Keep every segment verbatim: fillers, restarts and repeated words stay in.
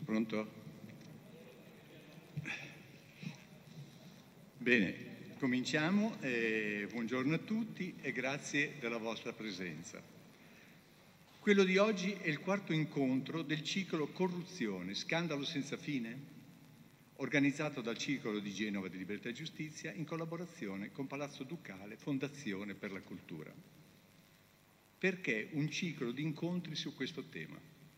Pronto? Bene, cominciamo. Eh, buongiorno a tutti e grazie della vostra presenza. Quello di oggi è il quarto incontro del ciclo Corruzione, scandalo senza fine, organizzato dal Circolo di Genova di Libertà e Giustizia in collaborazione con Palazzo Ducale, Fondazione per la Cultura. Perché un ciclo di incontri su questo tema?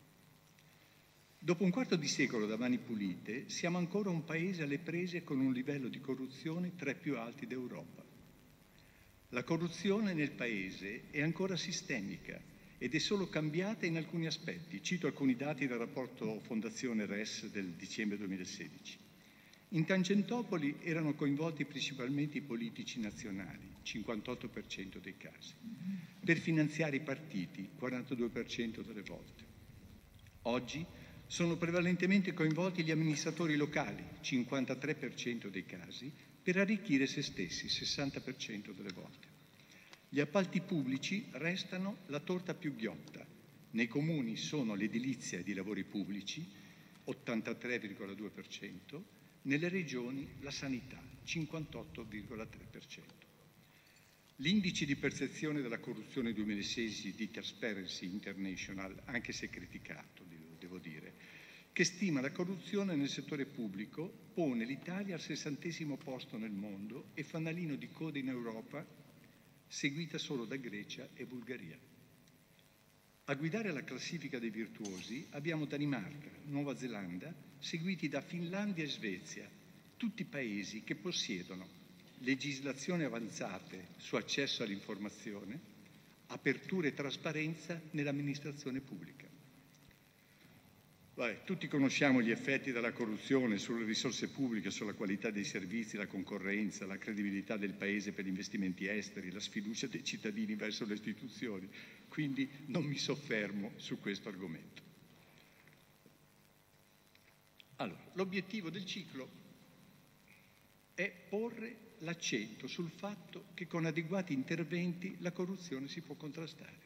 Dopo un quarto di secolo da mani pulite, siamo ancora un paese alle prese con un livello di corruzione tra i più alti d'Europa. La corruzione nel paese è ancora sistemica ed è solo cambiata in alcuni aspetti. Cito alcuni dati del rapporto Fondazione R E S del dicembre duemilasedici. In Tangentopoli erano coinvolti principalmente i politici nazionali, cinquantotto per cento dei casi, per finanziare i partiti, quarantadue per cento delle volte. Oggi sono prevalentemente coinvolti gli amministratori locali, cinquantatré per cento dei casi, per arricchire se stessi, sessanta per cento delle volte. Gli appalti pubblici restano la torta più ghiotta. Nei comuni sono l'edilizia ed i lavori pubblici, ottantatré virgola due per cento, nelle regioni la sanità, cinquantotto virgola tre per cento. L'indice di percezione della corruzione duemilasedici di Transparency International, anche se criticato, devo dire, che stima la corruzione nel settore pubblico, pone l'Italia al sessantesimo posto nel mondo e fanalino di coda in Europa, seguita solo da Grecia e Bulgaria. A guidare la classifica dei virtuosi abbiamo Danimarca, Nuova Zelanda, seguiti da Finlandia e Svezia, tutti paesi che possiedono legislazioni avanzate su accesso all'informazione, apertura e trasparenza nell'amministrazione pubblica. Vabbè, tutti conosciamo gli effetti della corruzione sulle risorse pubbliche, sulla qualità dei servizi, la concorrenza, la credibilità del Paese per gli investimenti esteri, la sfiducia dei cittadini verso le istituzioni, quindi non mi soffermo su questo argomento. Allora, l'obiettivo del ciclo è porre l'accento sul fatto che con adeguati interventi la corruzione si può contrastare.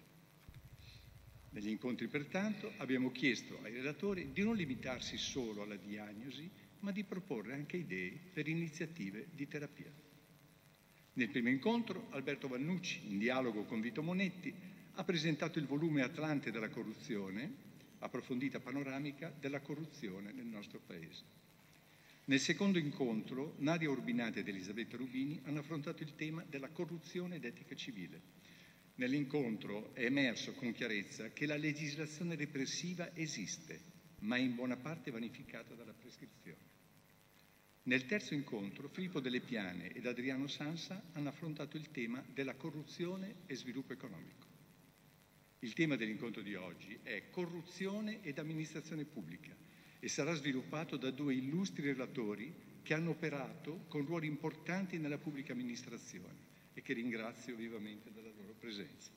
Negli incontri, pertanto, abbiamo chiesto ai relatori di non limitarsi solo alla diagnosi, ma di proporre anche idee per iniziative di terapia. Nel primo incontro, Alberto Vannucci, in dialogo con Vito Monetti, ha presentato il volume Atlante della corruzione, approfondita panoramica della corruzione nel nostro Paese. Nel secondo incontro, Nadia Urbinati ed Elisabetta Rubini hanno affrontato il tema della corruzione ed etica civile. Nell'incontro è emerso con chiarezza che la legislazione repressiva esiste, ma è in buona parte vanificata dalla prescrizione. Nel terzo incontro, Filippo Delle Piane ed Adriano Sansa hanno affrontato il tema della corruzione e sviluppo economico. Il tema dell'incontro di oggi è corruzione ed amministrazione pubblica e sarà sviluppato da due illustri relatori che hanno operato con ruoli importanti nella pubblica amministrazione e che ringrazio vivamente della loro presenza.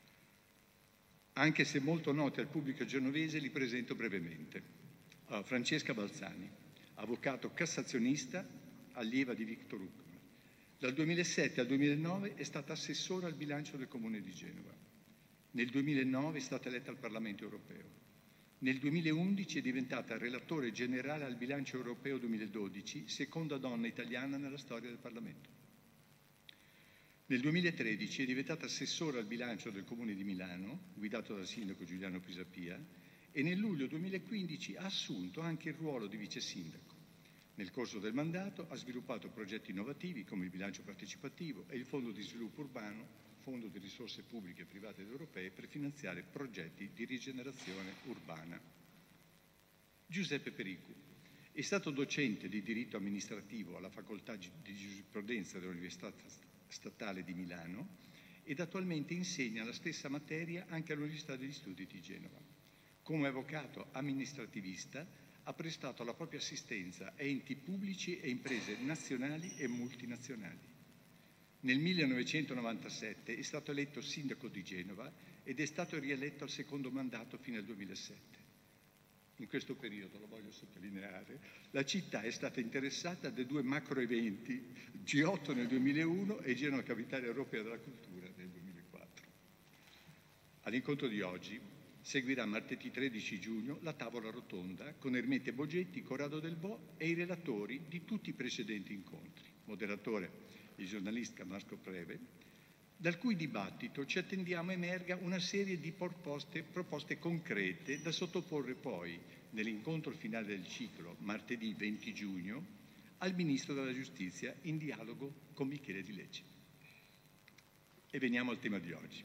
Anche se molto noti al pubblico genovese, li presento brevemente. Uh, Francesca Balzani, avvocato cassazionista, allieva di Victor Hugo. Dal duemilasette al duemilanove è stata assessora al bilancio del Comune di Genova. Nel duemilanove è stata eletta al Parlamento europeo. Nel duemilaundici è diventata relatore generale al bilancio europeo duemiladodici, seconda donna italiana nella storia del Parlamento. Nel duemilatredici è diventata assessore al bilancio del Comune di Milano, guidato dal sindaco Giuliano Pisapia, e nel luglio duemilaquindici ha assunto anche il ruolo di vice sindaco. Nel corso del mandato ha sviluppato progetti innovativi come il bilancio partecipativo e il Fondo di Sviluppo Urbano, Fondo di risorse pubbliche, private ed europee, per finanziare progetti di rigenerazione urbana. Giuseppe Pericu è stato docente di diritto amministrativo alla Facoltà di Giurisprudenza dell'Università Statale di Milano ed attualmente insegna la stessa materia anche all'Università degli Studi di Genova. Come avvocato amministrativista ha prestato la propria assistenza a enti pubblici e imprese nazionali e multinazionali. Nel millenovecentonovantasette è stato eletto sindaco di Genova ed è stato rieletto al secondo mandato fino al duemilasette. In questo periodo, lo voglio sottolineare, la città è stata interessata da due macro eventi, G otto nel duemilauno e Genova Capitale Europea della Cultura nel duemilaquattro. All'incontro di oggi Seguirà martedì tredici giugno la tavola rotonda con Ermete Bogetti, Corrado Del Bo e i relatori di tutti i precedenti incontri. Moderatore il giornalista Marco Preve, dal cui dibattito ci attendiamo emerga una serie di proposte, proposte concrete da sottoporre poi nell'incontro finale del ciclo, martedì venti giugno, al Ministro della Giustizia in dialogo con Michele Di Lecce. E veniamo al tema di oggi.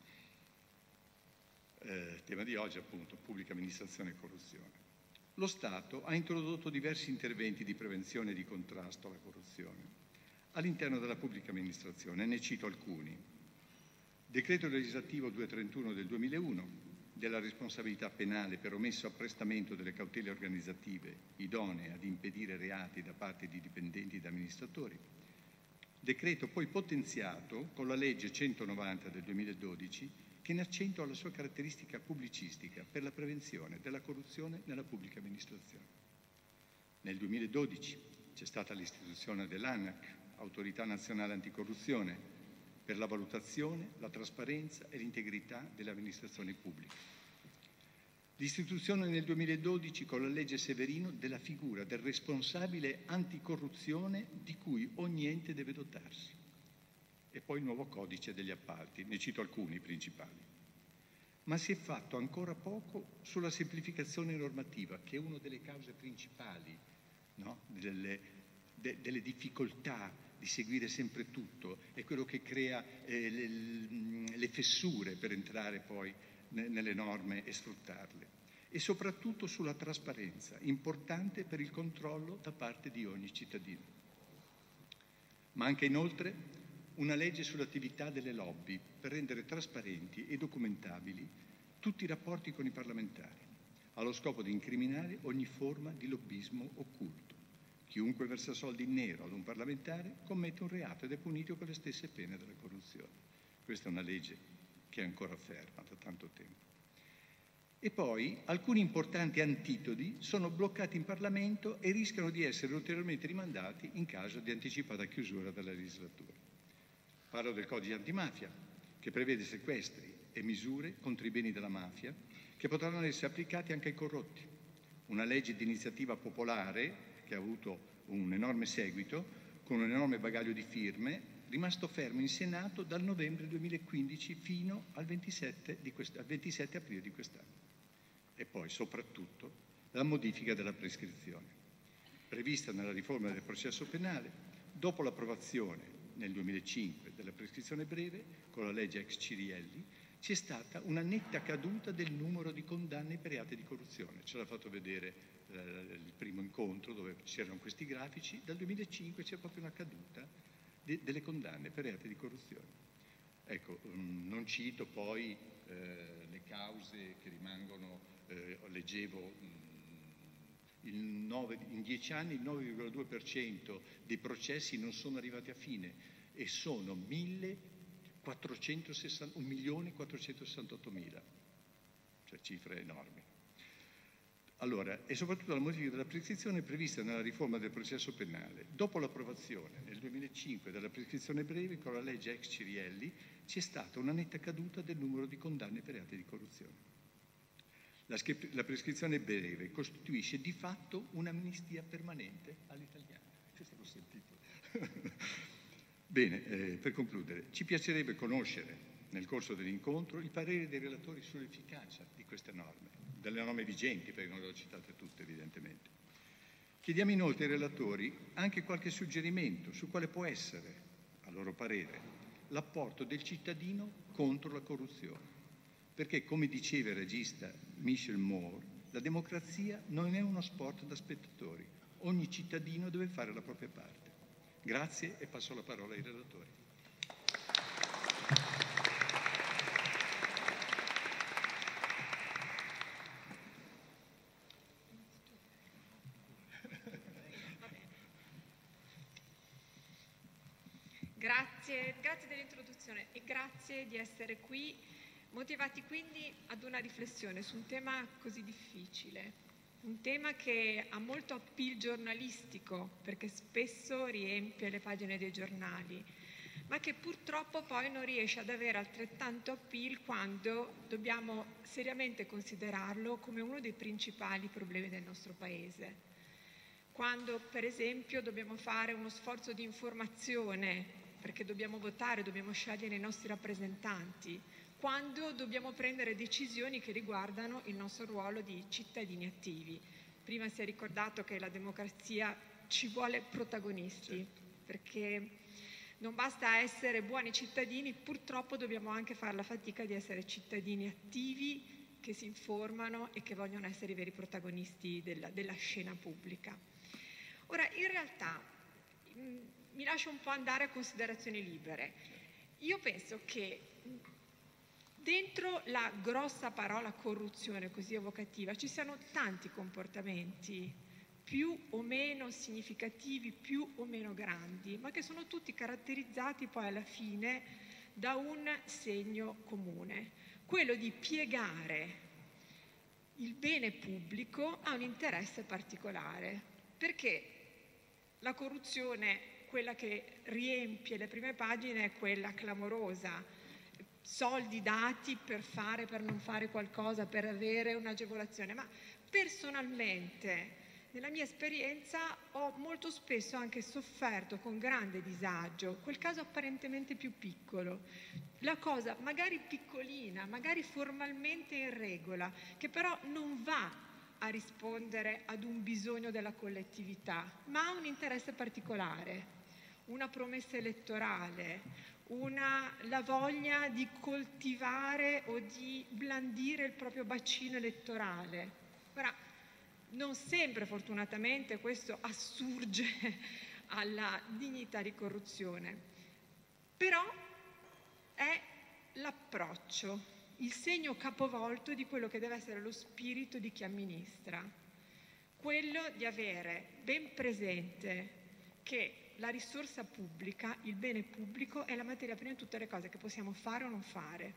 Eh, tema di oggi appunto, pubblica amministrazione e corruzione. Lo Stato ha introdotto diversi interventi di prevenzione e di contrasto alla corruzione all'interno della pubblica amministrazione, ne cito alcuni. Decreto legislativo duecentotrentuno del duemilauno, della responsabilità penale per omesso apprestamento delle cautele organizzative idonee ad impedire reati da parte di dipendenti ed amministratori. Decreto poi potenziato con la legge centonovanta del duemiladodici, che ne accentua la sua caratteristica pubblicistica per la prevenzione della corruzione nella pubblica amministrazione. Nel duemiladodici c'è stata l'istituzione dell'ANAC, Autorità Nazionale Anticorruzione, per la valutazione, la trasparenza e l'integrità delle amministrazioni pubbliche. L'istituzione nel duemiladodici con la legge Severino della figura del responsabile anticorruzione di cui ogni ente deve dotarsi. E poi il nuovo codice degli appalti, ne cito alcuni principali. Ma si è fatto ancora poco sulla semplificazione normativa, che è una delle cause principali, no? delle, de, delle difficoltà di seguire sempre tutto, è quello che crea eh, le, le fessure per entrare poi ne, nelle norme e sfruttarle. E soprattutto sulla trasparenza, importante per il controllo da parte di ogni cittadino. Ma anche inoltre una legge sull'attività delle lobby per rendere trasparenti e documentabili tutti i rapporti con i parlamentari, allo scopo di incriminare ogni forma di lobbismo occulto. Chiunque versa soldi in nero ad un parlamentare commette un reato ed è punito con le stesse pene della corruzione. Questa è una legge che è ancora ferma da tanto tempo. E poi alcuni importanti antidoti sono bloccati in Parlamento e rischiano di essere ulteriormente rimandati in caso di anticipata chiusura della legislatura. Parlo del codice antimafia, che prevede sequestri e misure contro i beni della mafia che potranno essere applicati anche ai corrotti. Una legge di iniziativa popolare che ha avuto un enorme seguito, con un enorme bagaglio di firme, rimasto fermo in Senato dal novembre duemilaquindici fino al ventisette, di quest- al ventisette aprile di quest'anno. E poi, soprattutto, la modifica della prescrizione, prevista nella riforma del processo penale, dopo l'approvazione nel duemilacinque della prescrizione breve, con la legge ex Cirielli, c'è stata una netta caduta del numero di condanne per reati di corruzione. Ce l'ha fatto vedere eh, il primo incontro dove c'erano questi grafici. Dal duemilacinque c'è proprio una caduta de- delle condanne per reati di corruzione. Ecco, mh, non cito poi eh, le cause che rimangono, eh, leggevo mh, il nove, in dieci anni il nove virgola due per cento dei processi non sono arrivati a fine e sono un milione quattrocentosessantottomila, cioè cifre enormi. Allora, e soprattutto la modifica della prescrizione prevista nella riforma del processo penale. Dopo l'approvazione nel duemilacinque della prescrizione breve con la legge ex Cirielli c'è stata una netta caduta del numero di condanne per reati di corruzione. La, la prescrizione breve costituisce di fatto un'amnistia permanente all'italiana. Questo l'ho sentito. Bene, eh, per concludere, ci piacerebbe conoscere nel corso dell'incontro il parere dei relatori sull'efficacia di queste norme, delle norme vigenti, perché non le ho citate tutte evidentemente. Chiediamo inoltre ai relatori anche qualche suggerimento su quale può essere, a loro parere, l'apporto del cittadino contro la corruzione. Perché, come diceva il regista Michel Moore, la democrazia non è uno sport da spettatori, ogni cittadino deve fare la propria parte. Grazie e passo la parola ai relatori. Grazie, grazie dell'introduzione e grazie di essere qui, motivati quindi ad una riflessione su un tema così difficile, un tema che ha molto appeal giornalistico perché spesso riempie le pagine dei giornali, ma che purtroppo poi non riesce ad avere altrettanto appeal quando dobbiamo seriamente considerarlo come uno dei principali problemi del nostro Paese. Quando, per esempio, dobbiamo fare uno sforzo di informazione, perché dobbiamo votare, dobbiamo scegliere i nostri rappresentanti, quando dobbiamo prendere decisioni che riguardano il nostro ruolo di cittadini attivi. Prima si è ricordato che la democrazia ci vuole protagonisti, perché non basta essere buoni cittadini, purtroppo dobbiamo anche fare la fatica di essere cittadini attivi, che si informano e che vogliono essere i veri protagonisti della, della scena pubblica. Ora, in realtà, mh, mi lascio un po' andare a considerazioni libere. Io penso che dentro la grossa parola corruzione, così evocativa, ci siano tanti comportamenti più o meno significativi, più o meno grandi, ma che sono tutti caratterizzati poi alla fine da un segno comune, quello di piegare il bene pubblico a un interesse particolare, perché la corruzione, quella che riempie le prime pagine, è quella clamorosa, soldi dati per fare, per non fare qualcosa, per avere un'agevolazione, ma personalmente, nella mia esperienza, ho molto spesso anche sofferto con grande disagio quel caso apparentemente più piccolo, la cosa magari piccolina, magari formalmente in regola, che però non va a rispondere ad un bisogno della collettività, ma a un interesse particolare, una promessa elettorale, una, la voglia di coltivare o di blandire il proprio bacino elettorale. Ora, non sempre, fortunatamente, questo assurge alla dignità di corruzione, però è l'approccio, il segno capovolto di quello che deve essere lo spirito di chi amministra, quello di avere ben presente che la risorsa pubblica, il bene pubblico, è la materia prima di tutte le cose che possiamo fare o non fare.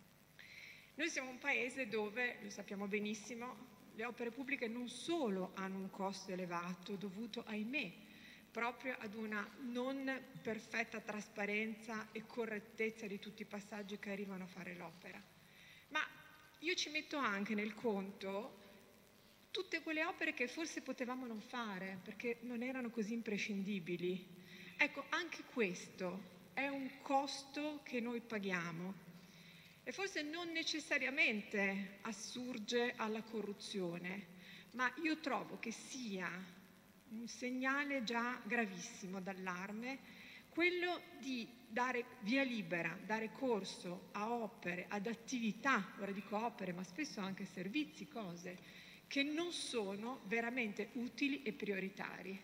Noi siamo un paese dove, lo sappiamo benissimo, le opere pubbliche non solo hanno un costo elevato dovuto, ahimè, proprio ad una non perfetta trasparenza e correttezza di tutti i passaggi che arrivano a fare l'opera, ma io ci metto anche nel conto tutte quelle opere che forse potevamo non fare perché non erano così imprescindibili. Ecco, anche questo è un costo che noi paghiamo e forse non necessariamente assurge alla corruzione, ma io trovo che sia un segnale già gravissimo d'allarme quello di dare via libera, dare corso a opere, ad attività, ora dico opere, ma spesso anche servizi, cose, che non sono veramente utili e prioritari.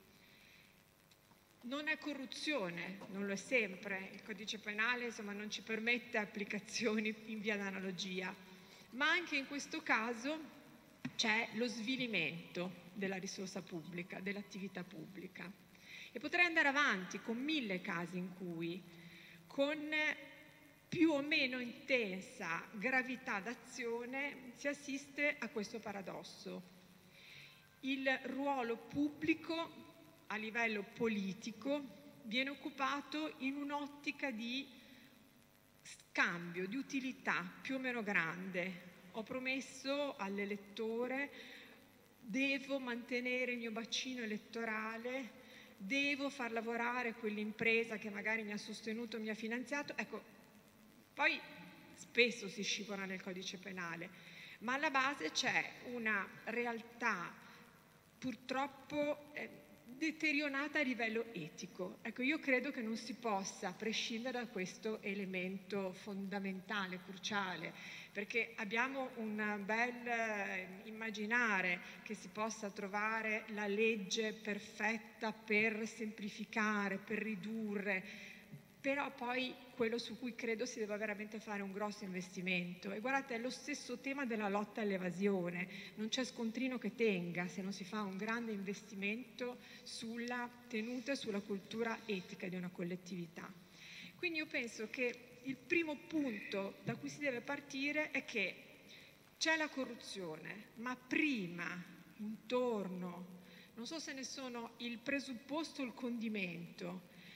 Non è corruzione, non lo è sempre, il codice penale insomma non ci permette applicazioni in via d'analogia, ma anche in questo caso c'è lo svilimento della risorsa pubblica, dell'attività pubblica. E potrei andare avanti con mille casi in cui, con più o meno intensa gravità d'azione, si assiste a questo paradosso. Il ruolo pubblico a livello politico viene occupato in un'ottica di scambio, di utilità più o meno grande. Ho promesso all'elettore, devo mantenere il mio bacino elettorale, devo far lavorare quell'impresa che magari mi ha sostenuto, mi ha finanziato. Ecco, poi spesso si scivola nel codice penale, ma alla base c'è una realtà purtroppo eh, deteriorata a livello etico. Ecco, io credo che non si possa prescindere da questo elemento fondamentale, cruciale, perché abbiamo un bel eh, immaginare che si possa trovare la legge perfetta per semplificare, per ridurre, però poi quello su cui credo si deve veramente fare un grosso investimento. E guardate, è lo stesso tema della lotta all'evasione, non c'è scontrino che tenga se non si fa un grande investimento sulla tenuta e sulla cultura etica di una collettività. Quindi io penso che il primo punto da cui si deve partire è che c'è la corruzione, ma prima, intorno, non so se ne sono il presupposto o il condimento,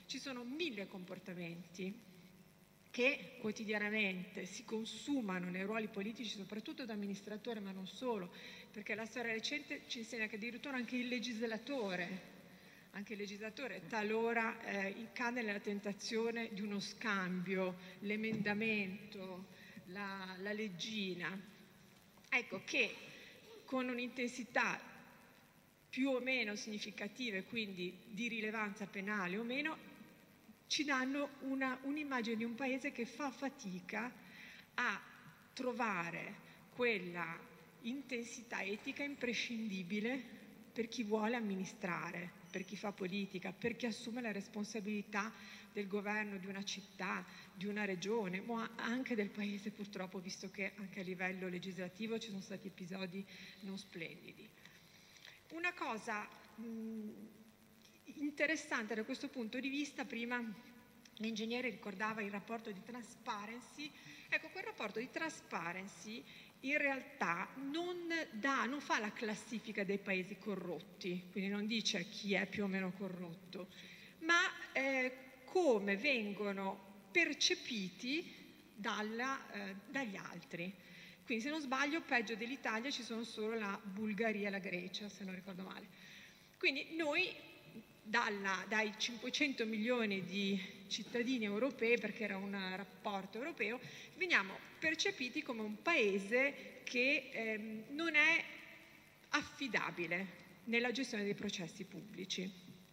Ci sono mille comportamenti che quotidianamente si consumano nei ruoli politici, soprattutto da amministratore, ma non solo, perché la storia recente ci insegna che addirittura anche il legislatore, anche il legislatore talora eh, cade nella tentazione di uno scambio, l'emendamento, la, la leggina. Ecco che con un'intensità più o meno significativa e quindi di rilevanza penale o meno, ci danno una, un'immagine di un paese che fa fatica a trovare quella intensità etica imprescindibile per chi vuole amministrare, per chi fa politica, per chi assume la responsabilità del governo di una città, di una regione, ma anche del paese purtroppo, visto che anche a livello legislativo ci sono stati episodi non splendidi. Una cosa mh, interessante da questo punto di vista, prima l'ingegnere ricordava il rapporto di Transparency, ecco, quel rapporto di Transparency in realtà non, dà, non fa la classifica dei paesi corrotti, quindi non dice chi è più o meno corrotto, ma eh, come vengono percepiti dalla, eh, dagli altri. Quindi se non sbaglio, peggio dell'Italia ci sono solo la Bulgaria e la Grecia, se non ricordo male. Quindi noi dalla, dai cinquecento milioni di cittadini europei, perché era un rapporto europeo, veniamo percepiti come un paese che ehm, non è affidabile nella gestione dei processi pubblici.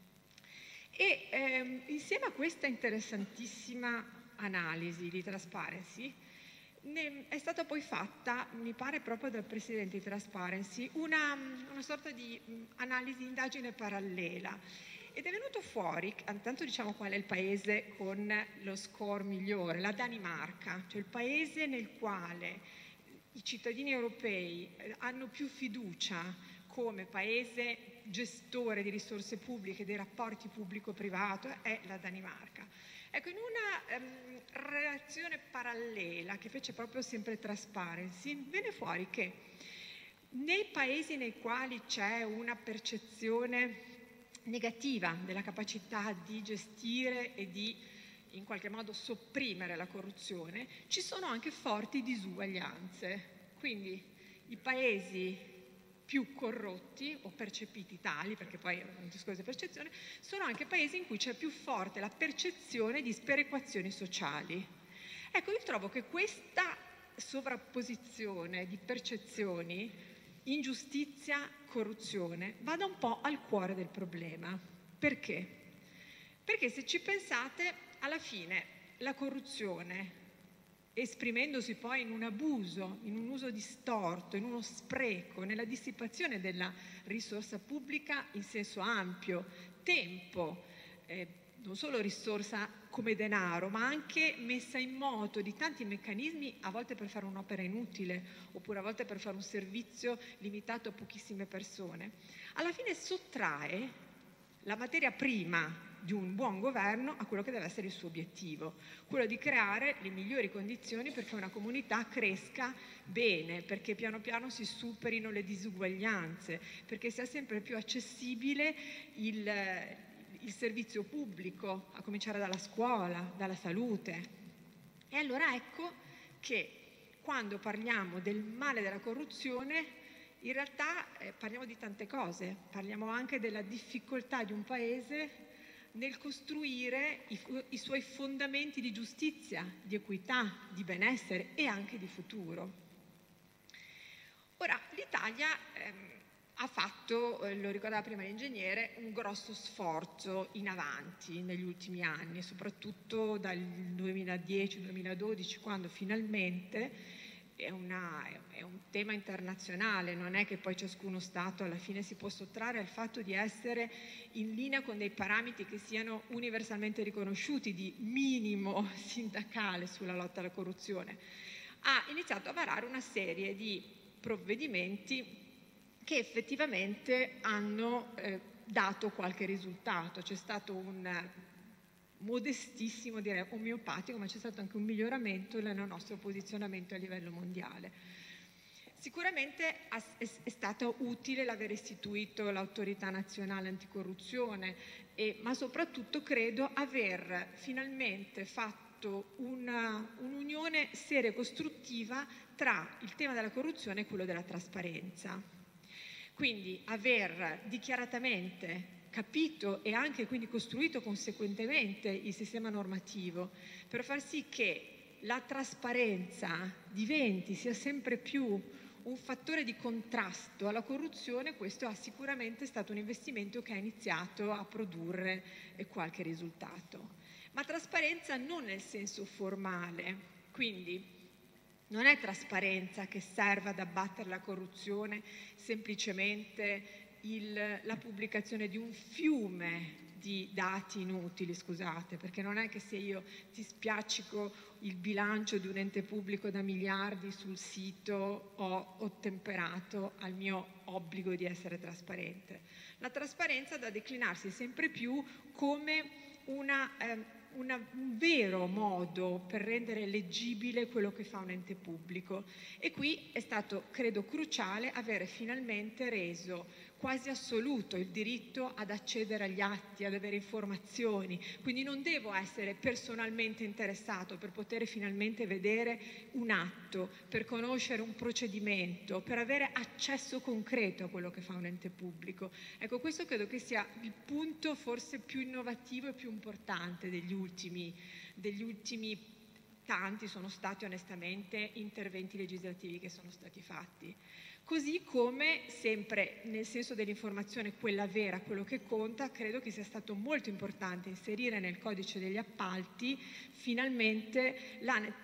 E ehm, insieme a questa interessantissima analisi di Transparency, ne è stata poi fatta, mi pare proprio dal presidente di Transparency, una, una sorta di analisi, indagine parallela. Ed è venuto fuori, intanto diciamo qual è il paese con lo score migliore, la Danimarca, cioè il paese nel quale i cittadini europei hanno più fiducia come paese gestore di risorse pubbliche, dei rapporti pubblico-privato, è la Danimarca. Ecco, in una um, relazione parallela che fece proprio sempre Transparency, viene fuori che nei paesi nei quali c'è una percezione negativa della capacità di gestire e di in qualche modo sopprimere la corruzione, ci sono anche forti disuguaglianze. Quindi i paesi più corrotti o percepiti tali, perché poi è un discorso di percezione, sono anche paesi in cui c'è più forte la percezione di sperequazioni sociali. Ecco, io trovo che questa sovrapposizione di percezioni, ingiustizia, corruzione, vada un po' al cuore del problema. Perché? Perché se ci pensate, alla fine la corruzione, esprimendosi poi in un abuso, in un uso distorto, in uno spreco, nella dissipazione della risorsa pubblica in senso ampio, tempo, eh, non solo risorsa come denaro, ma anche messa in moto di tanti meccanismi, a volte per fare un'opera inutile, oppure a volte per fare un servizio limitato a pochissime persone, alla fine sottrae la materia prima di un buon governo a quello che deve essere il suo obiettivo, quello di creare le migliori condizioni perché una comunità cresca bene, perché piano piano si superino le disuguaglianze, perché sia sempre più accessibile il, il servizio pubblico, a cominciare dalla scuola, dalla salute. E allora ecco che quando parliamo del male della corruzione, in realtà eh, parliamo di tante cose, parliamo anche della difficoltà di un paese nel costruire i, i suoi fondamenti di giustizia, di equità, di benessere e anche di futuro. Ora, l'Italia ehm, ha fatto, eh, lo ricordava prima l'ingegnere, un grosso sforzo in avanti negli ultimi anni, soprattutto dal duemiladieci duemiladodici, quando finalmente È, una, è un tema internazionale, non è che poi ciascuno Stato alla fine si può sottrarre al fatto di essere in linea con dei parametri che siano universalmente riconosciuti di minimo sindacale sulla lotta alla corruzione. Ha iniziato a varare una serie di provvedimenti che effettivamente hanno eh, dato qualche risultato. C'è stato un modestissimo, direi omeopatico, ma c'è stato anche un miglioramento nel nostro posizionamento a livello mondiale. Sicuramente è stato utile l'aver istituito l'Autorità Nazionale Anticorruzione, e, ma soprattutto credo aver finalmente fatto un'unione seria e costruttiva tra il tema della corruzione e quello della trasparenza. Quindi aver dichiaratamente capito e anche quindi costruito conseguentemente il sistema normativo per far sì che la trasparenza diventi, sia sempre più un fattore di contrasto alla corruzione, questo ha sicuramente stato un investimento che ha iniziato a produrre qualche risultato. Ma trasparenza non nel senso formale, quindi non è trasparenza che serve ad abbattere la corruzione semplicemente il, la pubblicazione di un fiume di dati inutili, scusate, perché non è che se io ti spiaccico il bilancio di un ente pubblico da miliardi sul sito ho ottemperato al mio obbligo di essere trasparente. La trasparenza da declinarsi sempre più come una, eh, una, un vero modo per rendere leggibile quello che fa un ente pubblico, e qui è stato, credo, cruciale avere finalmente reso quasi assoluto il diritto ad accedere agli atti, ad avere informazioni. Quindi non devo essere personalmente interessato per poter finalmente vedere un atto, per conoscere un procedimento, per avere accesso concreto a quello che fa un ente pubblico. Ecco, questo credo che sia il punto forse più innovativo e più importante degli ultimi, degli ultimi tanti sono stati onestamente interventi legislativi che sono stati fatti. Così come, sempre nel senso dell'informazione, quella vera, quello che conta, credo che sia stato molto importante inserire nel codice degli appalti finalmente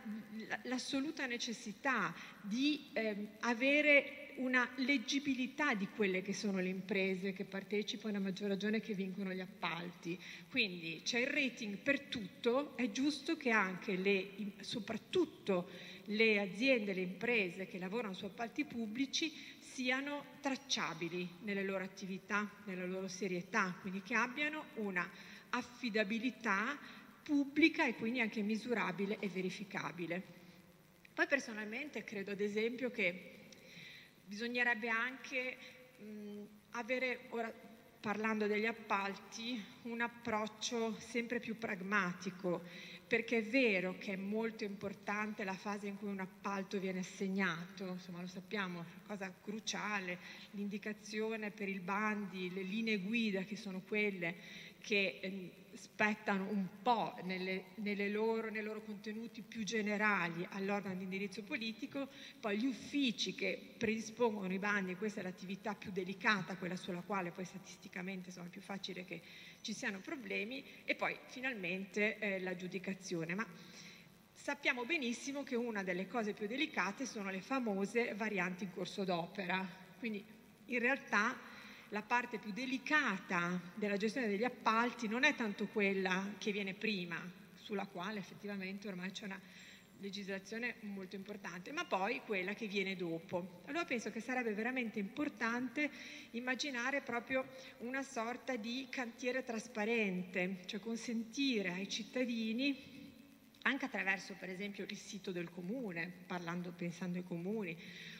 l'assoluta necessità di eh, avere una leggibilità di quelle che sono le imprese che partecipano, a maggior ragione che vincono gli appalti. Quindi c'è il rating per tutto, è giusto che anche le, soprattutto le aziende, le imprese che lavorano su appalti pubblici siano tracciabili nelle loro attività, nella loro serietà, quindi che abbiano una affidabilità pubblica e quindi anche misurabile e verificabile. Poi personalmente credo ad esempio che bisognerebbe anche mh, avere, ora parlando degli appalti, un approccio sempre più pragmatico, perché è vero che è molto importante la fase in cui un appalto viene assegnato, insomma lo sappiamo, cosa cruciale, l'indicazione per il bandi, le linee guida che sono quelle che eh, spettano un po' nelle, nelle loro, nei loro contenuti più generali all'organo di indirizzo politico, poi gli uffici che predispongono i bandi, questa è l'attività più delicata, quella sulla quale poi statisticamente insomma, è più facile che ci siano problemi, e poi finalmente eh, l'aggiudicazione. Ma sappiamo benissimo che una delle cose più delicate sono le famose varianti in corso d'opera, quindi in realtà la parte più delicata della gestione degli appalti non è tanto quella che viene prima, sulla quale effettivamente ormai c'è una legislazione molto importante, ma poi quella che viene dopo. Allora penso che sarebbe veramente importante immaginare proprio una sorta di cantiere trasparente, cioè consentire ai cittadini, anche attraverso per esempio il sito del comune, parlando, pensando ai comuni,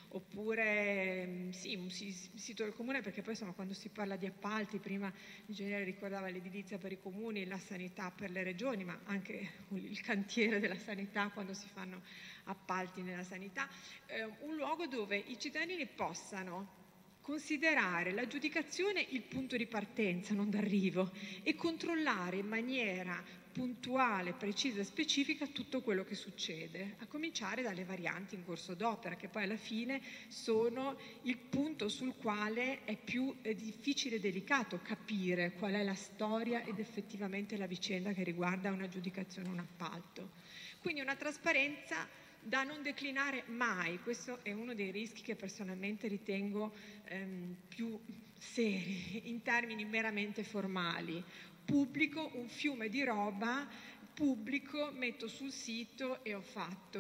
oppure sì, un sito del comune, perché poi insomma quando si parla di appalti, prima l'ingegnere ricordava l'edilizia per i comuni, la sanità per le regioni, ma anche il cantiere della sanità quando si fanno appalti nella sanità, eh, un luogo dove i cittadini possano considerare l'aggiudicazione il punto di partenza, non d'arrivo, e controllare in maniera puntuale, precisa e specifica tutto quello che succede, a cominciare dalle varianti in corso d'opera, che poi alla fine sono il punto sul quale è più è difficile e delicato capire qual è la storia ed effettivamente la vicenda che riguarda un'aggiudicazione o un appalto. Quindi una trasparenza da non declinare mai, questo è uno dei rischi che personalmente ritengo ehm, più seri in termini meramente formali. Pubblico un fiume di roba, pubblico, metto sul sito e ho fatto.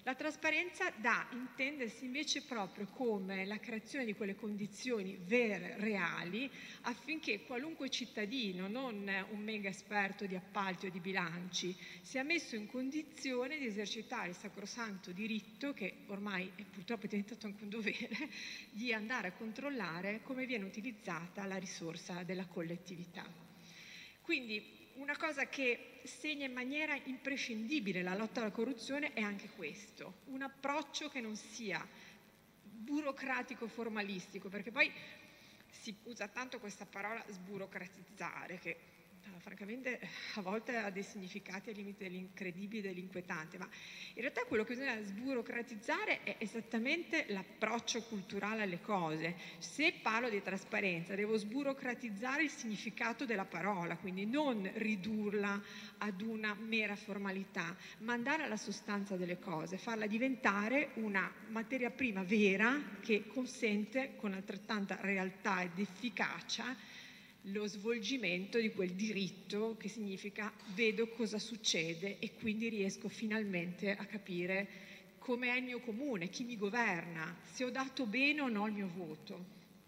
La trasparenza da intendersi invece proprio come la creazione di quelle condizioni vere, reali, affinché qualunque cittadino, non un mega esperto di appalti o di bilanci, sia messo in condizione di esercitare il sacrosanto diritto, che ormai è purtroppo diventato anche un dovere, di andare a controllare come viene utilizzata la risorsa della collettività. Quindi una cosa che segna in maniera imprescindibile la lotta alla corruzione è anche questo, un approccio che non sia burocratico formalistico, perché poi si usa tanto questa parola sburocratizzare, che francamente a volte ha dei significati al limite dell'incredibile e dell'inquietante, ma in realtà quello che bisogna sburocratizzare è esattamente l'approccio culturale alle cose. Se parlo di trasparenza devo sburocratizzare il significato della parola, quindi non ridurla ad una mera formalità, ma andare alla sostanza delle cose, farla diventare una materia prima vera che consente con altrettanta realtà ed efficacia lo svolgimento di quel diritto, che significa vedo cosa succede e quindi riesco finalmente a capire come è il mio comune, chi mi governa, se ho dato bene o no il mio voto.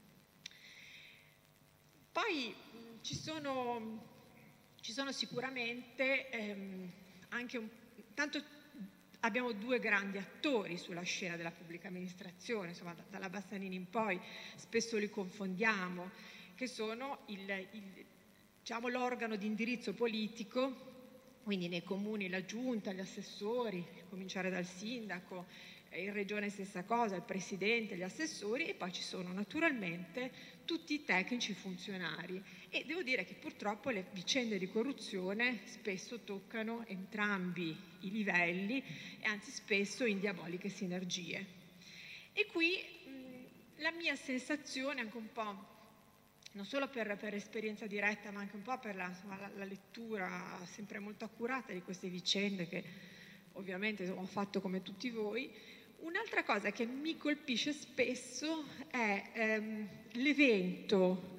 Poi mh, ci sono, ci sono sicuramente ehm, anche un... Tanto abbiamo due grandi attori sulla scena della pubblica amministrazione, insomma dalla Bassanini in poi spesso li confondiamo, che sono il, il, diciamo, l'organo di indirizzo politico, quindi nei comuni la giunta, gli assessori, a cominciare dal sindaco, in regione stessa cosa, il presidente, gli assessori, e poi ci sono naturalmente tutti i tecnici funzionari. E devo dire che purtroppo le vicende di corruzione spesso toccano entrambi i livelli e anzi spesso in diaboliche sinergie. E qui mh, la mia sensazione anche un po', non solo per, per esperienza diretta, ma anche un po' per la, insomma, la, la lettura sempre molto accurata di queste vicende che ovviamente ho fatto come tutti voi. Un'altra cosa che mi colpisce spesso è ehm, l'evento,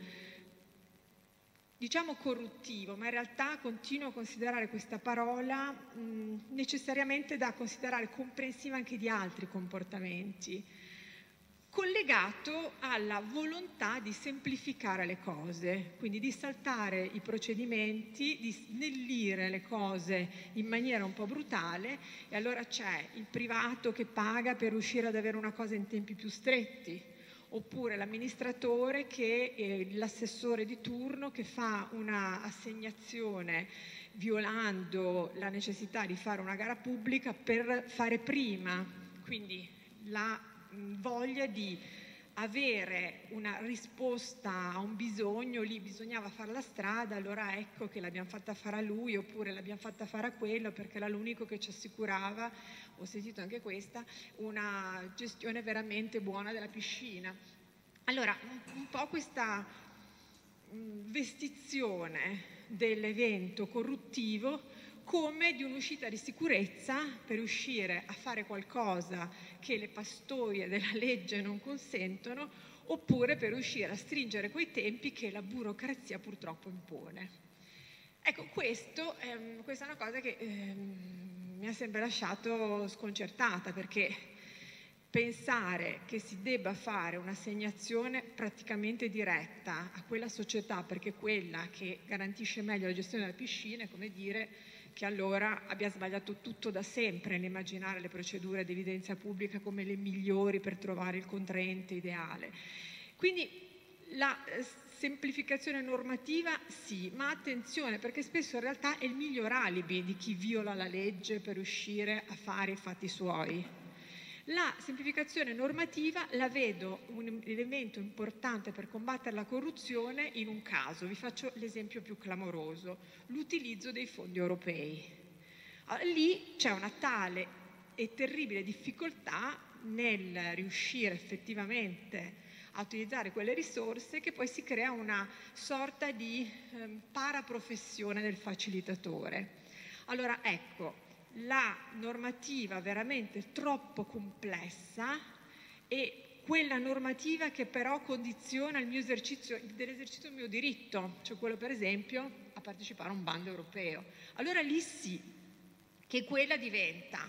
diciamo corruttivo, ma in realtà continuo a considerare questa parola mh, necessariamente da considerare comprensiva anche di altri comportamenti, collegato alla volontà di semplificare le cose, quindi di saltare i procedimenti, di snellire le cose in maniera un po' brutale, e allora c'è il privato che paga per riuscire ad avere una cosa in tempi più stretti, oppure l'amministratore che è l'assessore di turno che fa una assegnazione violando la necessità di fare una gara pubblica per fare prima, quindi la voglia di avere una risposta a un bisogno, lì bisognava fare la strada, allora ecco che l'abbiamo fatta fare a lui, oppure l'abbiamo fatta fare a quello perché era l'unico che ci assicurava, ho sentito anche questa, una gestione veramente buona della piscina. Allora, un, un po' questa mh, vestizione dell'evento corruttivo come di un'uscita di sicurezza per riuscire a fare qualcosa che le pastoie della legge non consentono, oppure per riuscire a stringere quei tempi che la burocrazia purtroppo impone. Ecco, questo, ehm, questa è una cosa che ehm, mi ha sempre lasciato sconcertata, perché pensare che si debba fare un'assegnazione praticamente diretta a quella società perché è quella che garantisce meglio la gestione della piscina è come dire che allora abbia sbagliato tutto da sempre nell'immaginare le procedure di evidenza pubblica come le migliori per trovare il contraente ideale. Quindi la semplificazione normativa sì, ma attenzione, perché spesso in realtà è il miglior alibi di chi viola la legge per riuscire a fare i fatti suoi. La semplificazione normativa la vedo un elemento importante per combattere la corruzione in un caso, vi faccio l'esempio più clamoroso, l'utilizzo dei fondi europei. Allora, lì c'è una tale e terribile difficoltà nel riuscire effettivamente a utilizzare quelle risorse che poi si crea una sorta di eh, paraprofessione del facilitatore. Allora ecco, la normativa veramente troppo complessa e quella normativa che però condiziona il mio esercizio, dell'esercizio del mio diritto, cioè quello per esempio a partecipare a un bando europeo. Allora lì sì, che quella diventa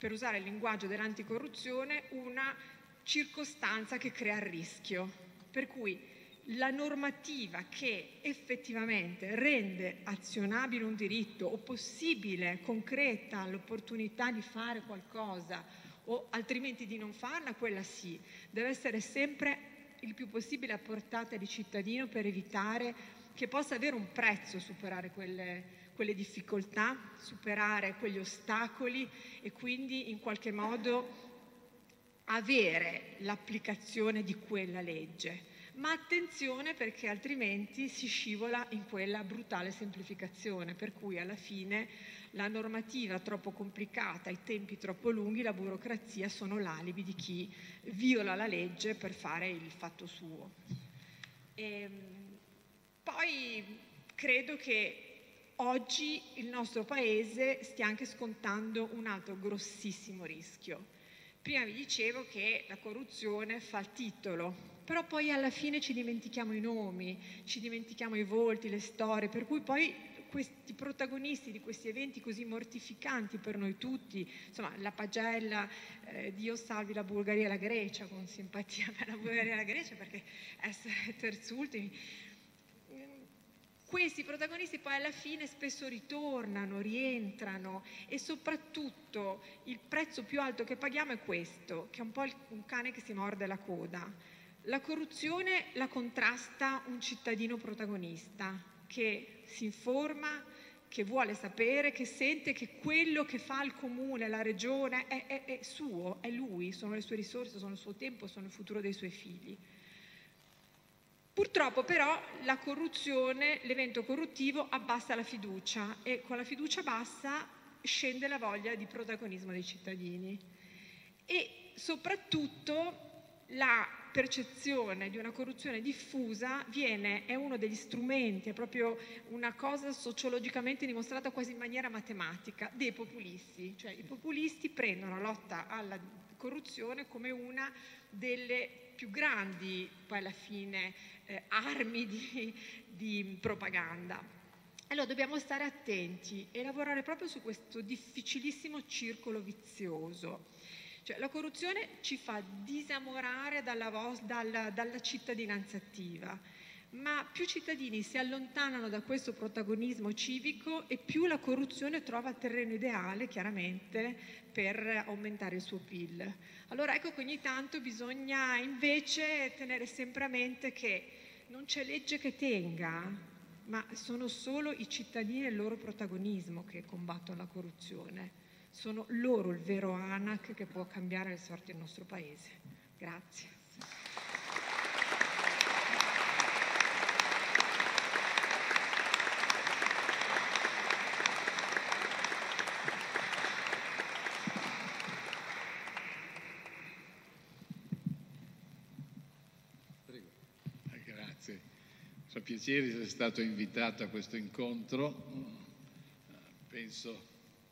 per usare il linguaggio dell'anticorruzione, una circostanza che crea il rischio. Per cui la normativa che effettivamente rende azionabile un diritto o possibile, concreta, l'opportunità di fare qualcosa o altrimenti di non farla, quella sì, deve essere sempre il più possibile a portata di cittadino per evitare che possa avere un prezzo superare quelle, quelle difficoltà, superare quegli ostacoli e quindi in qualche modo avere l'applicazione di quella legge. Ma attenzione, perché altrimenti si scivola in quella brutale semplificazione, per cui alla fine la normativa troppo complicata, i tempi troppo lunghi, la burocrazia sono l'alibi di chi viola la legge per fare il fatto suo. E poi credo che oggi il nostro Paese stia anche scontando un altro grossissimo rischio. Prima vi dicevo che la corruzione fa il titolo, però poi alla fine ci dimentichiamo i nomi, ci dimentichiamo i volti, le storie, per cui poi questi protagonisti di questi eventi così mortificanti per noi tutti, insomma la pagella, eh, Dio salvi la Bulgaria e la Grecia, con simpatia per la Bulgaria e la Grecia, perché essere terzultimi, questi protagonisti poi alla fine spesso ritornano, rientrano e soprattutto il prezzo più alto che paghiamo è questo, che è un po' il, un cane che si morde la coda. La corruzione la contrasta un cittadino protagonista che si informa, che vuole sapere, che sente che quello che fa il comune, la regione è, è, è suo, è lui, sono le sue risorse, sono il suo tempo, sono il futuro dei suoi figli. Purtroppo però la corruzione, l'evento corruttivo abbassa la fiducia e con la fiducia bassa scende la voglia di protagonismo dei cittadini e soprattutto la percezione di una corruzione diffusa viene, è uno degli strumenti, è proprio una cosa sociologicamente dimostrata quasi in maniera matematica, dei populisti. Cioè i populisti prendono la lotta alla corruzione come una delle più grandi, poi alla fine, eh, armi di, di propaganda. Allora dobbiamo stare attenti e lavorare proprio su questo difficilissimo circolo vizioso. Cioè, la corruzione ci fa disamorare dalla, dalla, dalla cittadinanza attiva, ma più cittadini si allontanano da questo protagonismo civico e più la corruzione trova il terreno ideale, chiaramente, per aumentare il suo P I L. Allora ecco che ogni tanto bisogna invece tenere sempre a mente che non c'è legge che tenga, ma sono solo i cittadini e il loro protagonismo che combattono la corruzione. Sono loro il vero ANAC che può cambiare le sorti del nostro Paese. Grazie. Prego. Grazie. Fa piacere essere stato invitato a questo incontro. Penso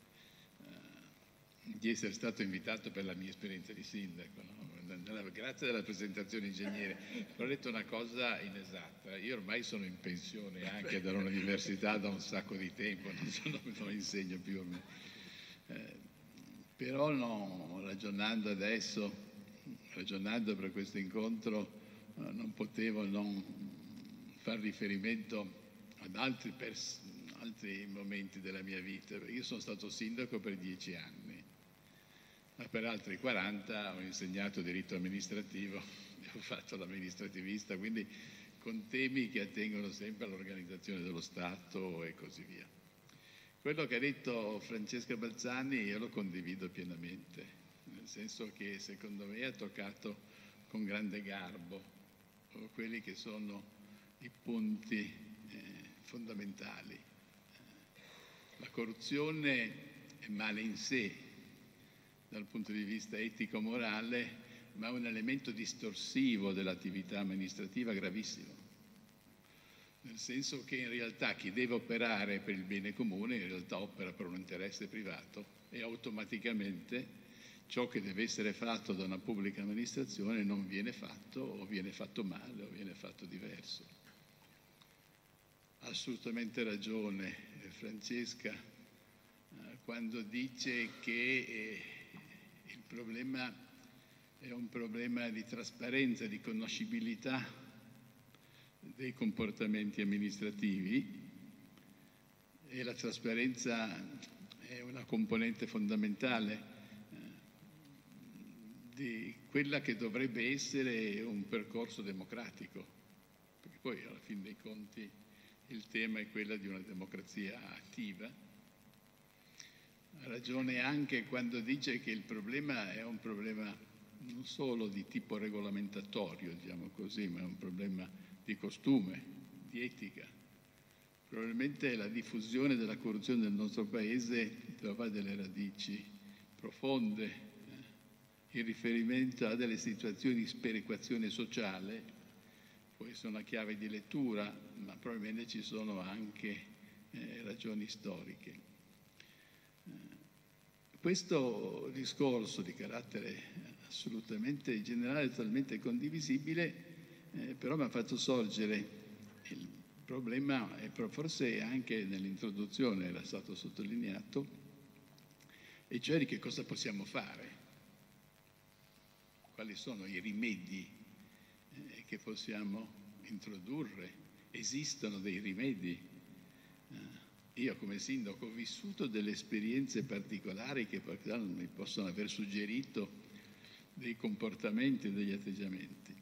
di essere stato invitato per la mia esperienza di sindaco, no? Grazie della presentazione, ingegnere. Ho detto una cosa inesatta, io ormai sono in pensione anche dall'università da un sacco di tempo, non, sono, non insegno più, eh, però no, ragionando adesso, ragionando per questo incontro, eh, non potevo non far riferimento ad altri, pers- altri momenti della mia vita. Io sono stato sindaco per dieci anni. Ma per altri quaranta ho insegnato diritto amministrativo e ho fatto l'amministrativista, quindi con temi che attengono sempre all'organizzazione dello Stato e così via. Quello che ha detto Francesca Balzani io lo condivido pienamente, nel senso che secondo me ha toccato con grande garbo quelli che sono i punti eh, fondamentali. La corruzione è male in sé, dal punto di vista etico-morale, ma è un elemento distorsivo dell'attività amministrativa gravissimo, nel senso che in realtà chi deve operare per il bene comune in realtà opera per un interesse privato e automaticamente ciò che deve essere fatto da una pubblica amministrazione non viene fatto o viene fatto male o viene fatto diverso. Ha assolutamente ragione Francesca eh, quando dice che eh, problema è un problema di trasparenza, di conoscibilità dei comportamenti amministrativi, e la trasparenza è una componente fondamentale eh, di quella che dovrebbe essere un percorso democratico, perché poi alla fin dei conti il tema è quello di una democrazia attiva. Ha ragione anche quando dice che il problema è un problema non solo di tipo regolamentatorio, diciamo così, ma è un problema di costume, di etica. Probabilmente la diffusione della corruzione nel nostro Paese trova delle radici profonde, eh, in riferimento a delle situazioni di sperequazione sociale. Può essere una chiave di lettura, ma probabilmente ci sono anche eh, ragioni storiche. Eh, questo discorso di carattere assolutamente generale, totalmente condivisibile, eh, però mi ha fatto sorgere il problema, e forse anche nell'introduzione era stato sottolineato, e cioè di che cosa possiamo fare, quali sono i rimedi eh, che possiamo introdurre. Esistono dei rimedi. Eh, io come sindaco ho vissuto delle esperienze particolari che mi possono aver suggerito dei comportamenti, degli atteggiamenti.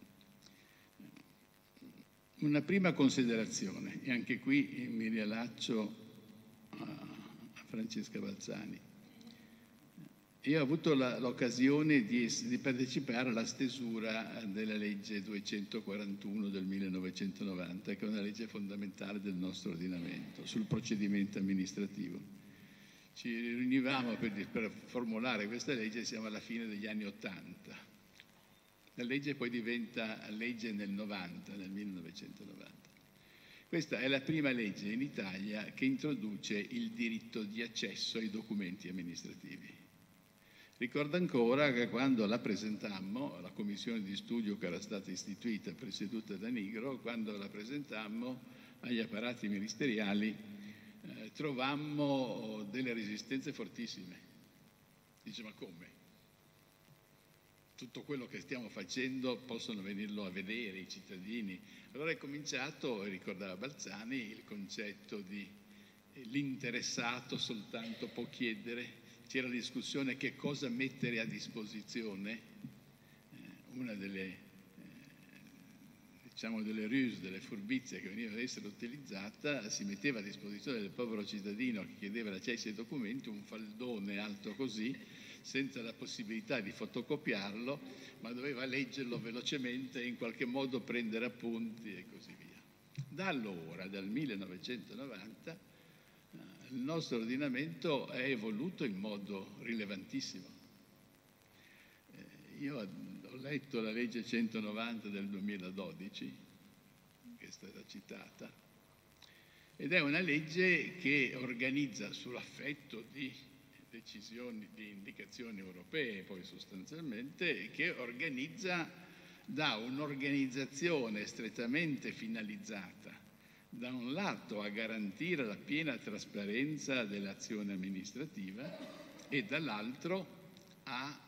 Una prima considerazione, e anche qui mi riallaccio a, a Francesca Balzani. Io ho avuto la, l'occasione di, di partecipare alla stesura della legge duecentoquarantuno del millenovecentonovanta, che è una legge fondamentale del nostro ordinamento, sul procedimento amministrativo. Ci riunivamo per, per formulare questa legge, siamo alla fine degli anni Ottanta. La legge poi diventa legge nel novanta, nel millenovecentonovanta. Questa è la prima legge in Italia che introduce il diritto di accesso ai documenti amministrativi. Ricordo ancora che quando la presentammo, la commissione di studio che era stata istituita, presieduta da Nigro, quando la presentammo agli apparati ministeriali, eh, trovammo delle resistenze fortissime. Dice, ma come? Tutto quello che stiamo facendo possono venirlo a vedere i cittadini. Allora è cominciato, ricordava Balzani, il concetto di l'interessato soltanto può chiedere. C'era la discussione che cosa mettere a disposizione. Eh, una delle, eh, diciamo delle ruse, delle furbizie che veniva ad essere utilizzata, si metteva a disposizione del povero cittadino che chiedeva l'accesso ai documenti un faldone alto così, senza la possibilità di fotocopiarlo, ma doveva leggerlo velocemente e in qualche modo prendere appunti e così via. Da allora, dal millenovecentonovanta, il nostro ordinamento è evoluto in modo rilevantissimo. Eh, io ho letto la legge centonovanta del duemiladodici, che è stata citata, ed è una legge che organizza sull'affetto di decisioni, di indicazioni europee, poi sostanzialmente, che organizza, dà un'organizzazione strettamente finalizzata, da un lato a garantire la piena trasparenza dell'azione amministrativa e dall'altro a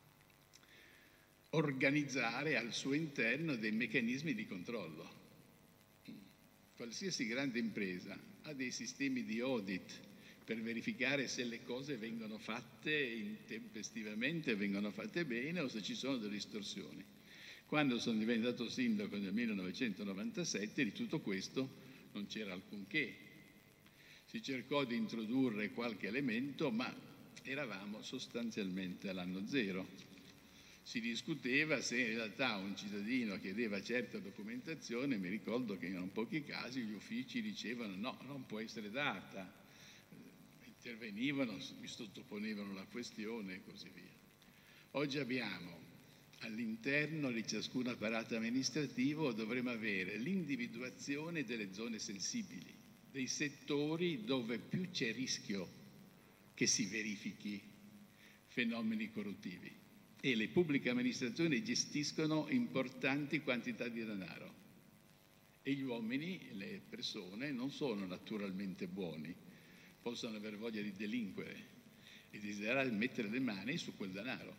organizzare al suo interno dei meccanismi di controllo. Qualsiasi grande impresa ha dei sistemi di audit per verificare se le cose vengono fatte tempestivamente, vengono fatte bene o se ci sono delle distorsioni. Quando sono diventato sindaco nel millenovecentonovantasette di tutto questo non c'era alcunché. Si cercò di introdurre qualche elemento, ma eravamo sostanzialmente all'anno zero. Si discuteva se in realtà un cittadino chiedeva certa documentazione, mi ricordo che in pochi casi gli uffici dicevano no, non può essere data. Intervenivano, mi sottoponevano la questione e così via. Oggi abbiamo all'interno di ciascun apparato amministrativo, dovremo avere l'individuazione delle zone sensibili, dei settori dove più c'è rischio che si verifichi fenomeni corruttivi, e le pubbliche amministrazioni gestiscono importanti quantità di denaro e gli uomini, le persone, non sono naturalmente buoni, possono aver voglia di delinquere e desiderare mettere le mani su quel denaro.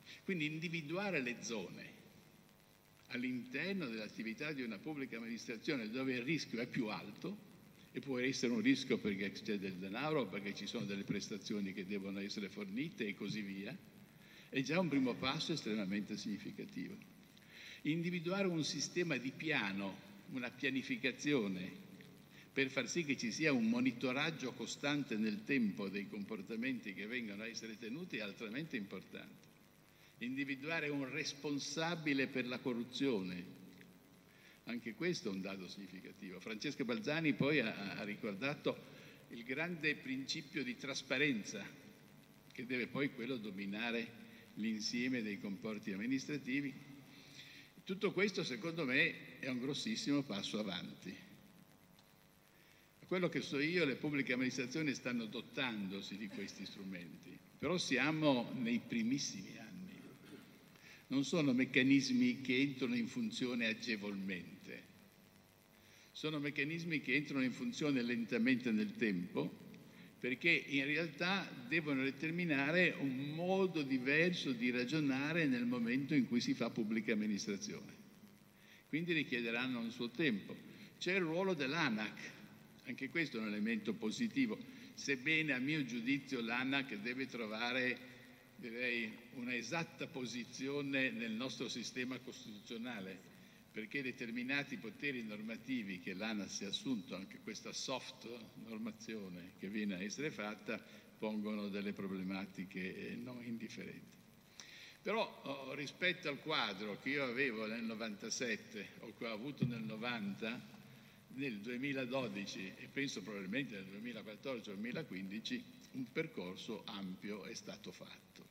Quindi individuare le zone all'interno dell'attività di una pubblica amministrazione dove il rischio è più alto, e può essere un rischio perché c'è del denaro, perché ci sono delle prestazioni che devono essere fornite e così via, è già un primo passo estremamente significativo. Individuare un sistema di piano, una pianificazione, per far sì che ci sia un monitoraggio costante nel tempo dei comportamenti che vengono a essere tenuti è altamente importante. Individuare un responsabile per la corruzione, anche questo è un dato significativo. Francesca Balzani poi ha, ha ricordato il grande principio di trasparenza, che deve poi quello dominare l'insieme dei comporti amministrativi. Tutto questo, secondo me, è un grossissimo passo avanti. A quello che so io, le pubbliche amministrazioni stanno dotandosi di questi strumenti, però siamo nei primissimi anni. Non sono meccanismi che entrano in funzione agevolmente, sono meccanismi che entrano in funzione lentamente nel tempo, perché in realtà devono determinare un modo diverso di ragionare nel momento in cui si fa pubblica amministrazione. Quindi richiederanno un suo tempo. C'è il ruolo dell'ANAC, anche questo è un elemento positivo, sebbene a mio giudizio l'ANAC deve trovare, direi, una esatta posizione nel nostro sistema costituzionale, perché determinati poteri normativi che l'ANAC si è assunto, anche questa soft normazione che viene a essere fatta, pongono delle problematiche non indifferenti. Però oh, rispetto al quadro che io avevo nel novantasette o che ho avuto nel novanta, nel duemiladodici e penso probabilmente nel duemilaquattordici o duemilaquindici, un percorso ampio è stato fatto.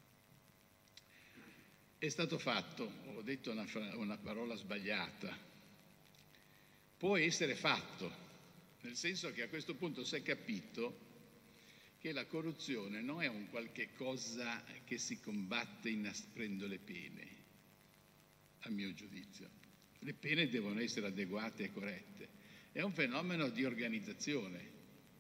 È stato fatto, ho detto una, una parola sbagliata, può essere fatto, nel senso che a questo punto si è capito che la corruzione non è un qualche cosa che si combatte inasprendo le pene, a mio giudizio. Le pene devono essere adeguate e corrette. È un fenomeno di organizzazione.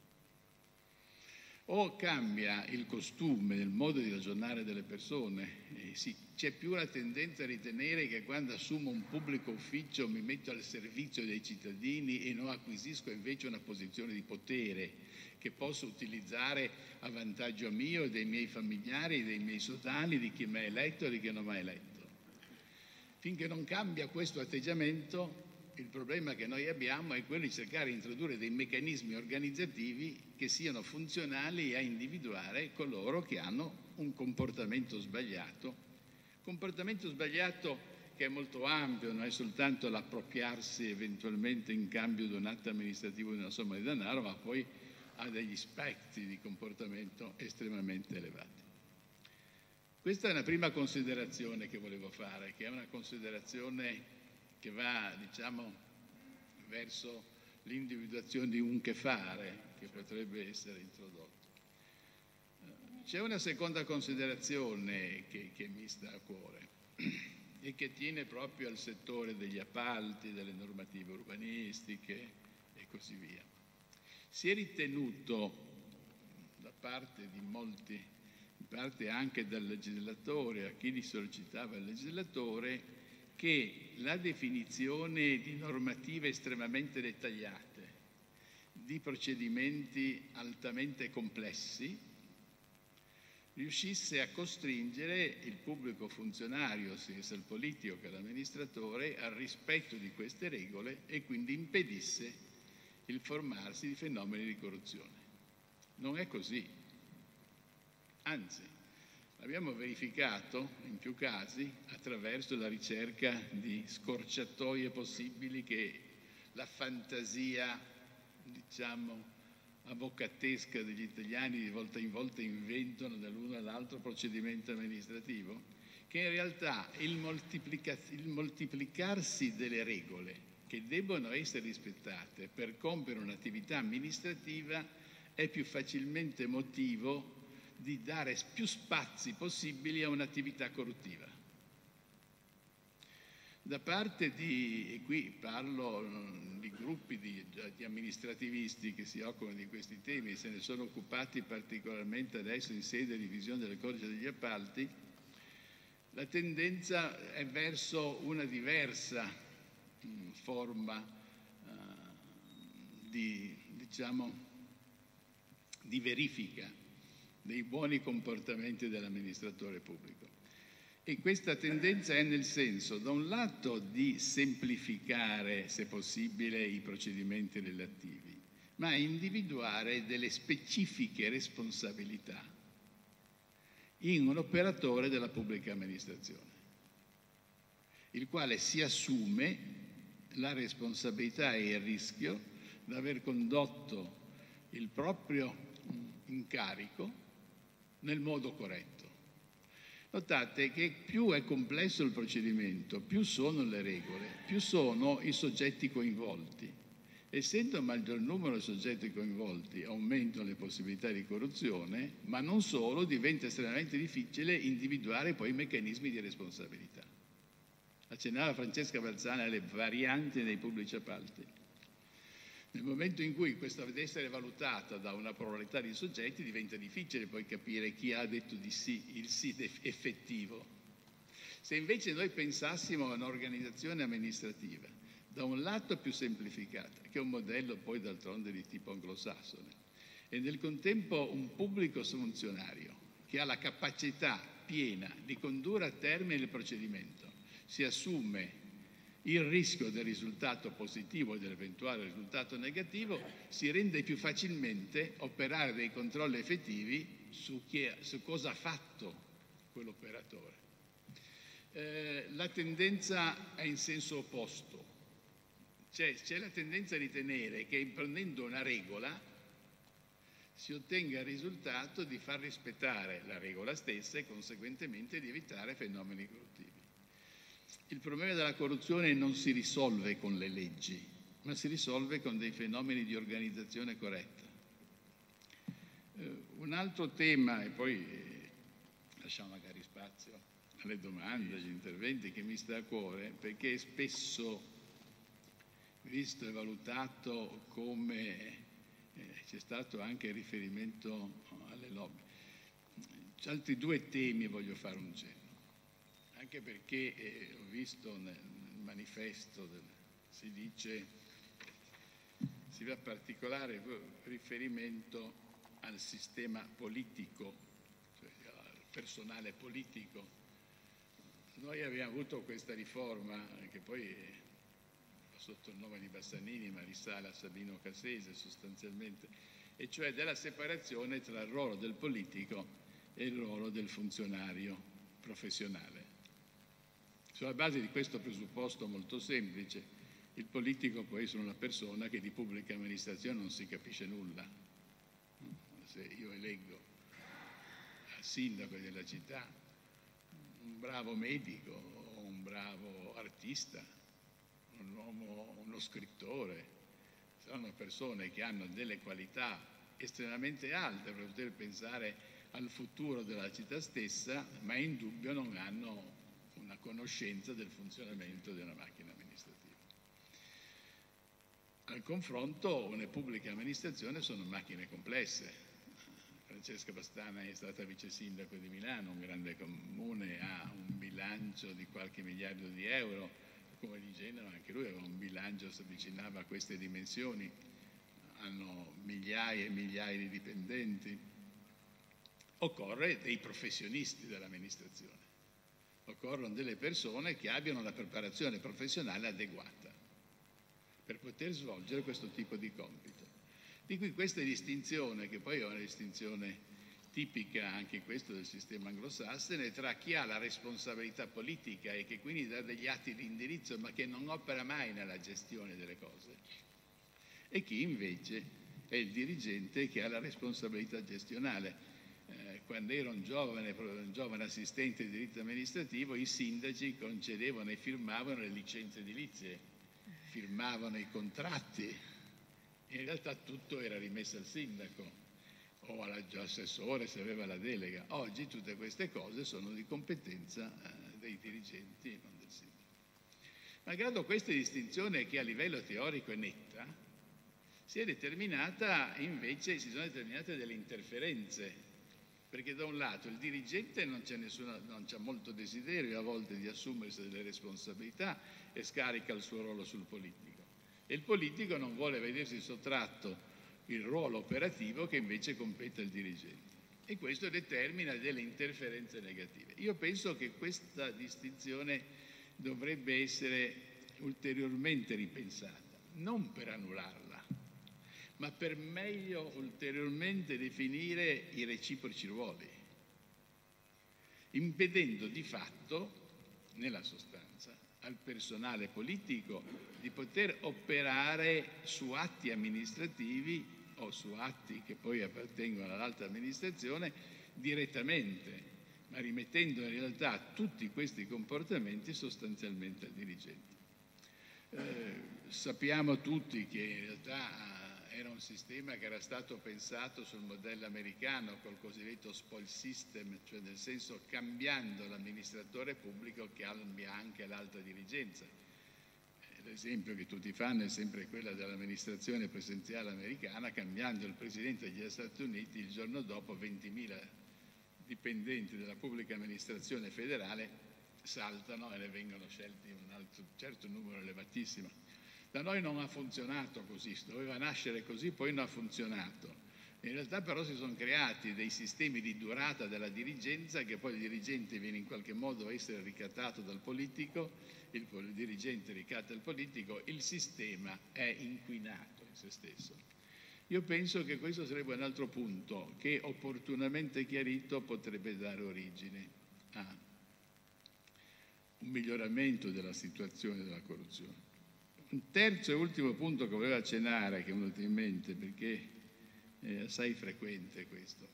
O cambia il costume, il modo di ragionare delle persone, eh, sì, c'è più la tendenza a ritenere che quando assumo un pubblico ufficio mi metto al servizio dei cittadini e non acquisisco invece una posizione di potere che posso utilizzare a vantaggio mio, dei miei familiari, dei miei sodali, di chi mi ha eletto e di chi non mi ha eletto. Finché non cambia questo atteggiamento, il problema che noi abbiamo è quello di cercare di introdurre dei meccanismi organizzativi che siano funzionali a individuare coloro che hanno un comportamento sbagliato. Comportamento sbagliato che è molto ampio, non è soltanto l'appropriarsi eventualmente in cambio di un atto amministrativo di una somma di denaro, ma poi ha degli spettri di comportamento estremamente elevati. Questa è una prima considerazione che volevo fare, che è una considerazione che va, diciamo, verso l'individuazione di un che fare che potrebbe essere introdotto. C'è una seconda considerazione che, che mi sta a cuore e che tiene proprio al settore degli appalti, delle normative urbanistiche e così via. Si è ritenuto da parte di molti, in parte anche dal legislatore, a chi li sollecitava il legislatore, che la definizione di normative estremamente dettagliate, di procedimenti altamente complessi, riuscisse a costringere il pubblico funzionario, sia il politico che l'amministratore, al rispetto di queste regole e quindi impedisse il formarsi di fenomeni di corruzione. Non è così. Anzi, l'abbiamo verificato in più casi attraverso la ricerca di scorciatoie possibili che la fantasia, diciamo, avvocatesca degli italiani di volta in volta inventano dall'uno all'altro procedimento amministrativo, che in realtà il, moltiplica- il moltiplicarsi delle regole che debbono essere rispettate per compiere un'attività amministrativa è più facilmente motivo di dare più spazi possibili a un'attività corruttiva. Da parte di, e qui parlo di gruppi di, di amministrativisti che si occupano di questi temi e se ne sono occupati particolarmente adesso in sede di revisione del codice degli appalti, la tendenza è verso una diversa mh, forma uh, di, diciamo, di verifica dei buoni comportamenti dell'amministratore pubblico. E questa tendenza è nel senso, da un lato, di semplificare, se possibile, i procedimenti relativi, ma individuare delle specifiche responsabilità in un operatore della pubblica amministrazione, il quale si assume la responsabilità e il rischio di aver condotto il proprio incarico nel modo corretto. Notate che più è complesso il procedimento, più sono le regole, più sono i soggetti coinvolti. Essendo maggior numero di soggetti coinvolti, aumentano le possibilità di corruzione, ma non solo, diventa estremamente difficile individuare poi i meccanismi di responsabilità. Accennava Francesca Balzani alle varianti dei pubblici appalti. Nel momento in cui questa deve essere valutata da una pluralità di soggetti, diventa difficile poi capire chi ha detto di sì, il sì effettivo. Se invece noi pensassimo a un'organizzazione amministrativa, da un lato più semplificata, che è un modello poi d'altronde di tipo anglosassone, e nel contempo un pubblico funzionario che ha la capacità piena di condurre a termine il procedimento, si assume il rischio del risultato positivo e dell'eventuale risultato negativo, si rende più facilmente operare dei controlli effettivi su, chi è, su cosa ha fatto quell'operatore. Eh, la tendenza è in senso opposto, cioè c'è la tendenza a ritenere che imprendendo una regola si ottenga il risultato di far rispettare la regola stessa e conseguentemente di evitare fenomeni corruttivi. Il problema della corruzione non si risolve con le leggi, ma si risolve con dei fenomeni di organizzazione corretta. Eh, un altro tema, e poi eh, lasciamo magari spazio alle domande, agli interventi, che mi sta a cuore, perché spesso visto e valutato come eh, c'è stato anche riferimento alle lobby. C'è altri due temi voglio fare un cenno. Anche perché eh, ho visto nel, nel manifesto, del, si dice, si fa particolare riferimento al sistema politico, cioè al personale politico. Noi abbiamo avuto questa riforma che poi eh, sotto il nome di Bassanini, ma risale a Sabino Cassese sostanzialmente, e cioè della separazione tra il ruolo del politico e il ruolo del funzionario professionale. Sulla base di questo presupposto molto semplice, il politico può essere una persona che di pubblica amministrazione non si capisce nulla. Se io eleggo al sindaco della città un bravo medico o un bravo artista, un uomo, uno scrittore, sono persone che hanno delle qualità estremamente alte per poter pensare al futuro della città stessa, ma in indubbio non hanno una conoscenza del funzionamento di una macchina amministrativa. Al confronto, una pubblica amministrazione sono macchine complesse. Francesca Bastana è stata vice sindaco di Milano, un grande comune, ha un bilancio di qualche miliardo di euro, come di Genova anche lui aveva un bilancio che si avvicinava a queste dimensioni, hanno migliaia e migliaia di dipendenti. Occorre dei professionisti dell'amministrazione. Occorrono delle persone che abbiano la preparazione professionale adeguata per poter svolgere questo tipo di compito. Di qui questa distinzione, che poi è una distinzione tipica anche questo del sistema anglosassone, tra chi ha la responsabilità politica e che quindi dà degli atti di indirizzo ma che non opera mai nella gestione delle cose, e chi invece è il dirigente che ha la responsabilità gestionale. Quando ero un giovane, un giovane assistente di diritto amministrativo, i sindaci concedevano e firmavano le licenze edilizie, firmavano i contratti. In realtà tutto era rimesso al sindaco o all'assessore se aveva la delega. Oggi tutte queste cose sono di competenza eh, dei dirigenti e non del sindaco. Malgrado questa distinzione che a livello teorico è netta, si è determinata invece, si sono determinate delle interferenze Perché da un lato il dirigente non c'è nessuna, non c'ha molto desiderio a volte di assumersi delle responsabilità e scarica il suo ruolo sul politico. E il politico non vuole vedersi sottratto il ruolo operativo che invece compete al dirigente. E questo determina delle interferenze negative. Io penso che questa distinzione dovrebbe essere ulteriormente ripensata, non per annullarla, ma per meglio ulteriormente definire i reciproci ruoli, impedendo di fatto, nella sostanza, al personale politico di poter operare su atti amministrativi o su atti che poi appartengono all'alta amministrazione direttamente, ma rimettendo in realtà tutti questi comportamenti sostanzialmente al dirigente. Eh, sappiamo tutti che in realtà era un sistema che era stato pensato sul modello americano col cosiddetto spoil system, cioè nel senso cambiando l'amministratore pubblico cambia anche l'alta dirigenza. L'esempio che tutti fanno è sempre quello dell'amministrazione presidenziale americana, cambiando il presidente degli Stati Uniti il giorno dopo ventimila dipendenti della pubblica amministrazione federale saltano e ne vengono scelti un altro, certo numero elevatissimo. Da noi non ha funzionato così, doveva nascere così, poi non ha funzionato. In realtà però si sono creati dei sistemi di durata della dirigenza che poi il dirigente viene in qualche modo a essere ricattato dal politico, il, il dirigente ricatta il politico, il sistema è inquinato in se stesso. Io penso che questo sarebbe un altro punto che opportunamente chiarito potrebbe dare origine a un miglioramento della situazione della corruzione. Un terzo e ultimo punto che volevo accennare, che è venuto in mente perché è assai frequente questo,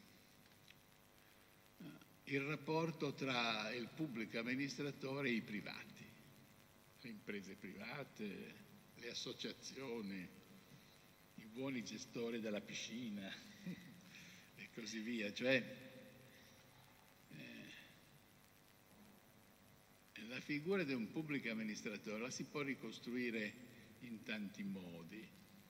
il rapporto tra il pubblico amministratore e i privati, le imprese private, le associazioni, i buoni gestori della piscina e così via. Cioè, la figura di un pubblico amministratore la si può ricostruire in tanti modi,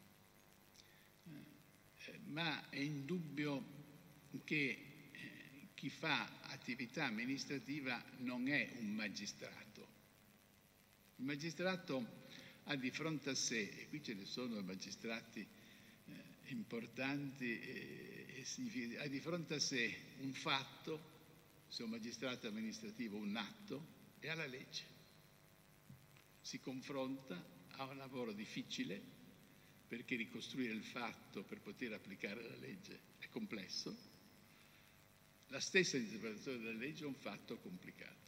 eh, ma è indubbio che eh, chi fa attività amministrativa non è un magistrato. Il magistrato ha di fronte a sé, e qui ce ne sono magistrati eh, importanti, e, e ha di fronte a sé un fatto, se è un magistrato amministrativo un atto, e alla legge. Si confronta, ha un lavoro difficile perché ricostruire il fatto per poter applicare la legge è complesso. La stessa interpretazione della legge è un fatto complicato.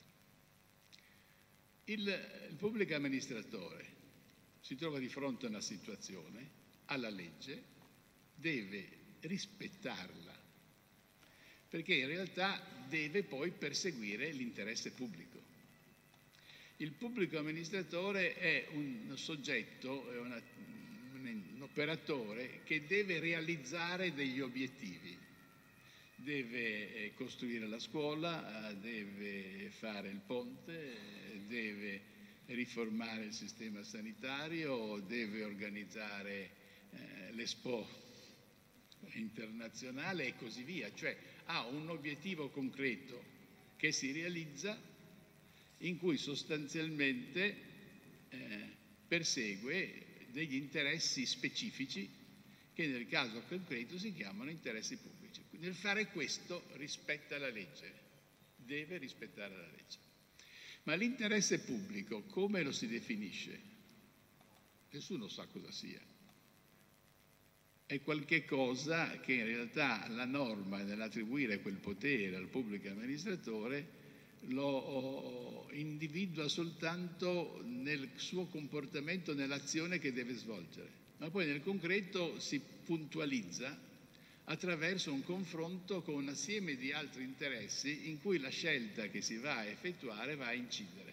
Il, il pubblico amministratore si trova di fronte a una situazione, alla legge, deve rispettarla, perché in realtà deve poi perseguire l'interesse pubblico. Il pubblico amministratore è un soggetto, è una, un operatore che deve realizzare degli obiettivi, deve costruire la scuola, deve fare il ponte, deve riformare il sistema sanitario, deve organizzare eh, l'Expo internazionale e così via, cioè ha un obiettivo concreto che si realizza, in cui sostanzialmente eh, persegue degli interessi specifici che nel caso concreto si chiamano interessi pubblici. Nel fare questo rispetta la legge, deve rispettare la legge. Ma l'interesse pubblico come lo si definisce? Nessuno sa cosa sia. È qualche cosa che in realtà la norma nell'attribuire quel potere al pubblico amministratore lo individua soltanto nel suo comportamento, nell'azione che deve svolgere, ma poi nel concreto si puntualizza attraverso un confronto con un assieme di altri interessi in cui la scelta che si va a effettuare va a incidere.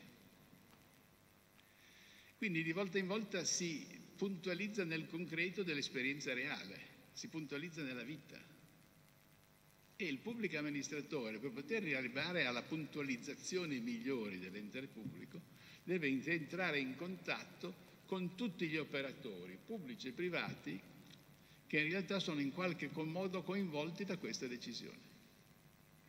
Quindi di volta in volta si puntualizza nel concreto dell'esperienza reale, si puntualizza nella vita. E il pubblico amministratore, per poter arrivare alla puntualizzazione migliore dell'ente pubblico, deve entrare in contatto con tutti gli operatori, pubblici e privati, che in realtà sono in qualche modo coinvolti da questa decisione.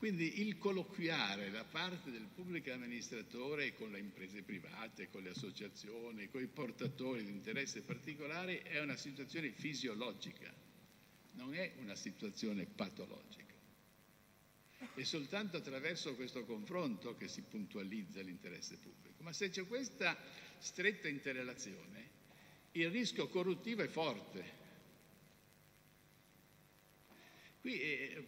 Quindi il colloquiare da parte del pubblico amministratore con le imprese private, con le associazioni, con i portatori di interesse particolari è una situazione fisiologica, non è una situazione patologica. È soltanto attraverso questo confronto che si puntualizza l'interesse pubblico. Ma se c'è questa stretta interrelazione, il rischio corruttivo è forte. Qui è,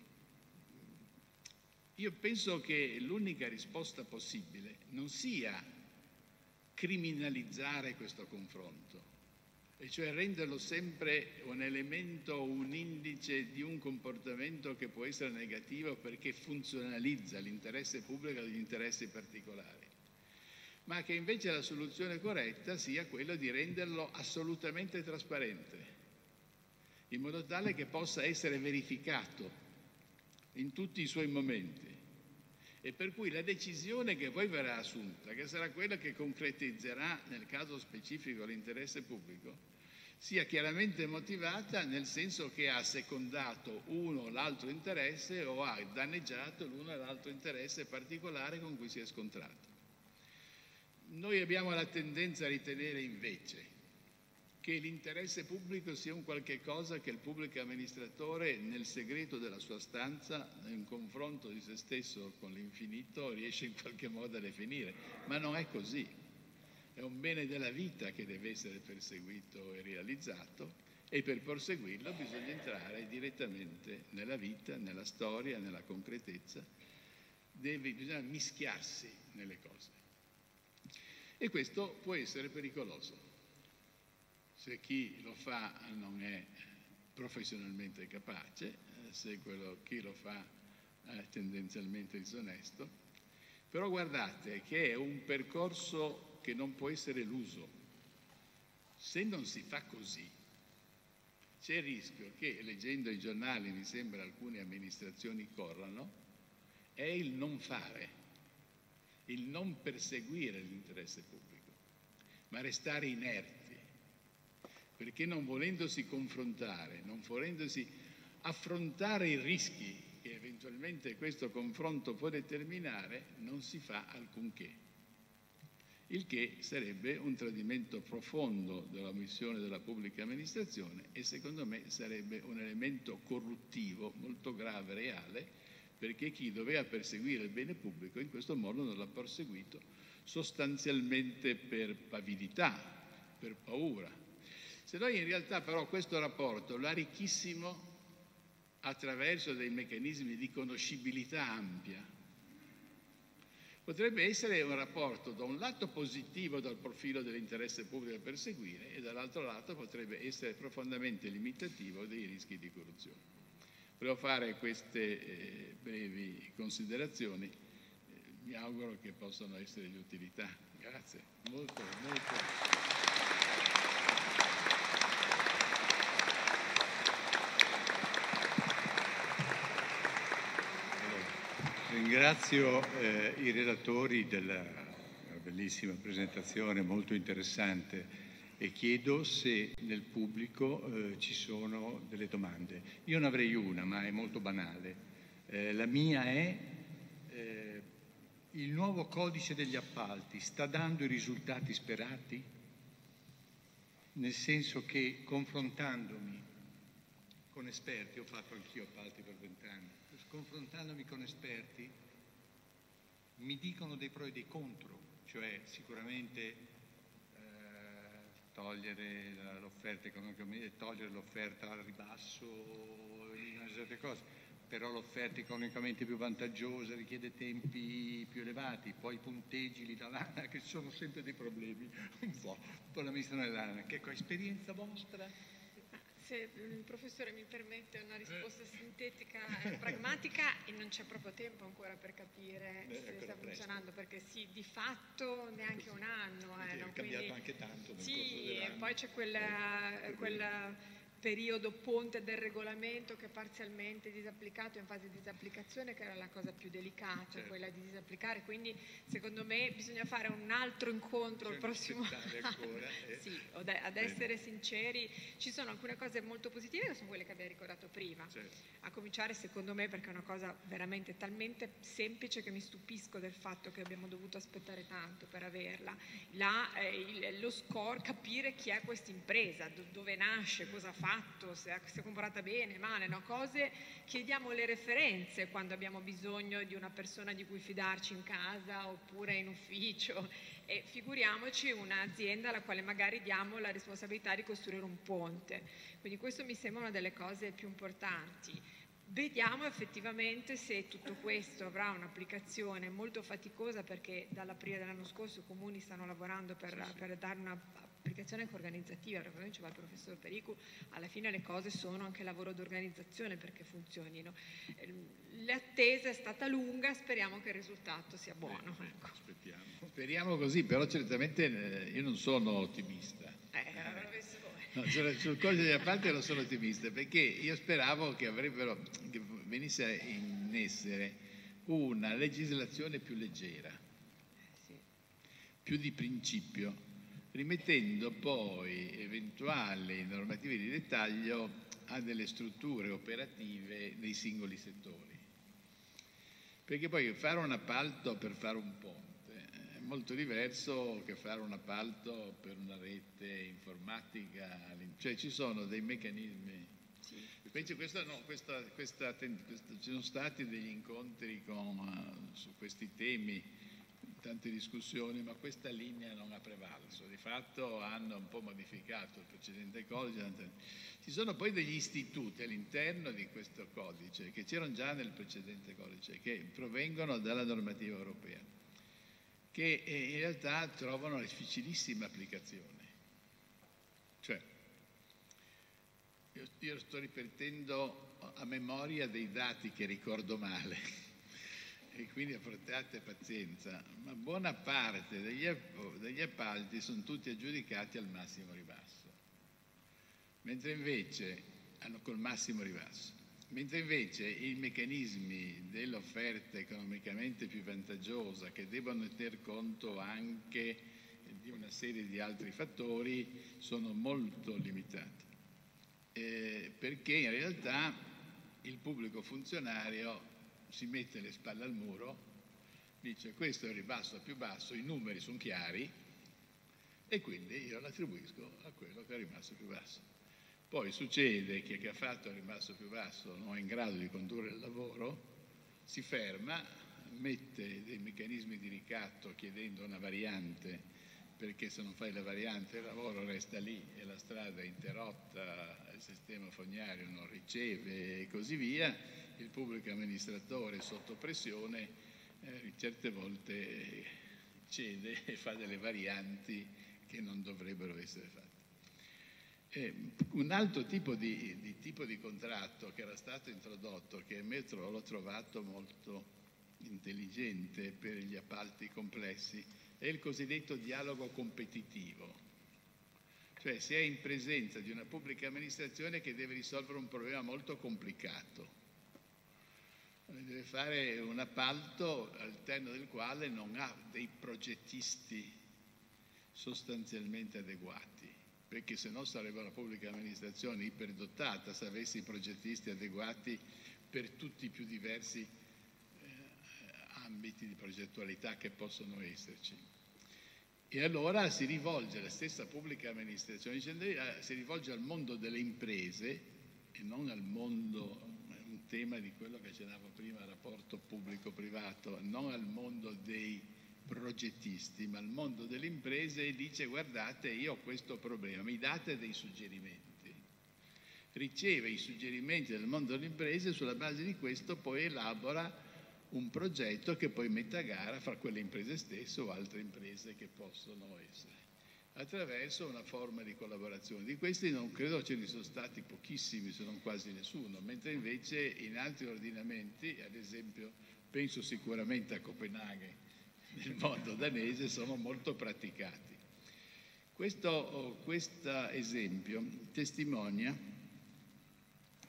io penso che l'unica risposta possibile non sia criminalizzare questo confronto, e cioè renderlo sempre un elemento, un indice di un comportamento che può essere negativo perché funzionalizza l'interesse pubblico agli interessi particolari, ma che invece la soluzione corretta sia quella di renderlo assolutamente trasparente, in modo tale che possa essere verificato in tutti i suoi momenti, e per cui la decisione che poi verrà assunta, che sarà quella che concretizzerà nel caso specifico l'interesse pubblico, sia chiaramente motivata nel senso che ha assecondato uno o l'altro interesse o ha danneggiato l'uno o l'altro interesse particolare con cui si è scontrato. Noi abbiamo la tendenza a ritenere invece che l'interesse pubblico sia un qualche cosa che il pubblico amministratore nel segreto della sua stanza, in confronto di se stesso con l'infinito, riesce in qualche modo a definire, ma non è così. È un bene della vita che deve essere perseguito e realizzato, e per perseguirlo bisogna entrare direttamente nella vita, nella storia, nella concretezza, deve, bisogna mischiarsi nelle cose. E questo può essere pericoloso se chi lo fa non è professionalmente capace, se quello, chi lo fa è tendenzialmente disonesto. Però guardate che è un percorso che non può essere eluso. Se non si fa così, c'è il rischio che, leggendo i giornali, mi sembra alcune amministrazioni corrano, è il non fare, il non perseguire l'interesse pubblico, ma restare inerti, perché non volendosi confrontare, non volendosi affrontare i rischi che eventualmente questo confronto può determinare, non si fa alcunché. Il che sarebbe un tradimento profondo della missione della pubblica amministrazione e secondo me sarebbe un elemento corruttivo molto grave e reale, perché chi doveva perseguire il bene pubblico in questo modo non l'ha perseguito sostanzialmente per avidità, per paura. Se noi in realtà però questo rapporto lo arricchissimo attraverso dei meccanismi di conoscibilità ampia, potrebbe essere un rapporto da un lato positivo dal profilo dell'interesse pubblico da perseguire e dall'altro lato potrebbe essere profondamente limitativo dei rischi di corruzione. Volevo fare queste eh, brevi considerazioni, eh, mi auguro che possano essere di utilità. Grazie, molto, molto. Ringrazio eh, i relatori della bellissima presentazione, molto interessante, e chiedo se nel pubblico eh, ci sono delle domande. Io ne avrei una, ma è molto banale. Eh, la mia è: eh, il nuovo codice degli appalti sta dando i risultati sperati? Nel senso che, confrontandomi con esperti, ho fatto anch'io appalti per vent'anni, confrontandomi con esperti, mi dicono dei pro e dei contro, cioè sicuramente eh, togliere l'offerta economicamente, togliere l'offerta al ribasso in una certe cose, però l'offerta economicamente più vantaggiosa richiede tempi più elevati, poi i punteggi lì dall'ANA che sono sempre dei problemi, un po', un po' l'amministrazione dell'ANA. Che ecco, esperienza vostra? Se il professore mi permette una risposta sintetica e pragmatica, e non c'è proprio tempo ancora per capire Beh, se sta funzionando, perché sì, di fatto neanche un anno. Eh, è no? cambiato Quindi, anche tanto nel sì, corso dell'anno. e poi c'è quella, quella periodo ponte del regolamento che è parzialmente disapplicato, in fase di disapplicazione, che era la cosa più delicata, certo, quella di disapplicare, quindi secondo me bisogna fare un altro incontro il prossimo ancora, eh. Sì, ad essere sinceri, ci sono alcune cose molto positive che sono quelle che abbiamo ricordato prima, certo, a cominciare secondo me perché è una cosa veramente talmente semplice che mi stupisco del fatto che abbiamo dovuto aspettare tanto per averla, la, eh, il, lo score, capire chi è questa impresa, do, dove nasce, cosa fa, fatto, se si è comportata bene, male, no? Cose, chiediamo le referenze quando abbiamo bisogno di una persona di cui fidarci in casa oppure in ufficio, e figuriamoci un'azienda alla quale magari diamo la responsabilità di costruire un ponte. Quindi questo mi sembra una delle cose più importanti. Vediamo effettivamente se tutto questo avrà un'applicazione molto faticosa, perché dall'aprile dell'anno scorso i comuni stanno lavorando per, sì, sì. per dare una applicazione anche organizzativa, perché come diceva il professor Pericu, alla fine le cose sono anche lavoro d'organizzazione perché funzionino. L'attesa è stata lunga, speriamo che il risultato sia buono. Beh, ecco. Aspettiamo. Speriamo così, però certamente io non sono ottimista. Eh, allora visto come. No, sul, sul codice degli appalti non sono ottimista, perché io speravo che avrebbero, che venisse in essere una legislazione più leggera, sì. più di principio, rimettendo poi eventuali normative di dettaglio a delle strutture operative dei singoli settori. Perché poi fare un appalto per fare un ponte è molto diverso che fare un appalto per una rete informatica, cioè ci sono dei meccanismi. Sì. Invece questa, no, questa, questa, questa, ci sono stati degli incontri con, uh, su questi temi, tante discussioni, ma questa linea non ha prevalso. Di fatto hanno un po' modificato il precedente codice. Ci sono poi degli istituti all'interno di questo codice che c'erano già nel precedente codice, che provengono dalla normativa europea, che in realtà trovano difficilissima applicazione. Cioè, io, io sto ripetendo a memoria dei dati che ricordo male, e quindi affrontate pazienza, ma buona parte degli, degli appalti sono tutti aggiudicati al massimo ribasso, mentre invece hanno col massimo ribasso, mentre invece i meccanismi dell'offerta economicamente più vantaggiosa, che devono tener conto anche di una serie di altri fattori, sono molto limitati, eh, perché in realtà il pubblico funzionario si mette le spalle al muro, dice questo è il ribasso più basso, i numeri sono chiari e quindi io l'attribuisco a quello che è il ribasso più basso. Poi succede che chi ha fatto il ribasso più basso non è in grado di condurre il lavoro, si ferma, mette dei meccanismi di ricatto chiedendo una variante, perché se non fai la variante il lavoro resta lì e la strada è interrotta, il sistema fognario non riceve e così via. Il pubblico amministratore sotto pressione eh, certe volte cede e fa delle varianti che non dovrebbero essere fatte. Eh, un altro tipo di, di, tipo di contratto che era stato introdotto, che a me l'ho trovato molto intelligente per gli appalti complessi, è il cosiddetto dialogo competitivo. Cioè si è in presenza di una pubblica amministrazione che deve risolvere un problema molto complicato. Deve fare un appalto all'interno del quale non ha dei progettisti sostanzialmente adeguati, perché se no sarebbe una pubblica amministrazione iperdotata se avesse i progettisti adeguati per tutti i più diversi eh, ambiti di progettualità che possono esserci. E allora si rivolge alla stessa pubblica amministrazione, si rivolge al mondo delle imprese e non al mondo, un tema di quello che accennavo prima, rapporto pubblico-privato, non al mondo dei progettisti, ma al mondo delle imprese, e dice: guardate, io ho questo problema, mi date dei suggerimenti. Riceve i suggerimenti del mondo delle imprese, sulla base di questo poi elabora un progetto che poi mette a gara fra quelle imprese stesse o altre imprese che possono essere, attraverso una forma di collaborazione. Di questi non credo ce ne sono stati pochissimi, se non quasi nessuno, mentre invece in altri ordinamenti, ad esempio penso sicuramente a Copenaghen, nel mondo danese, sono molto praticati. Questo, questo esempio testimonia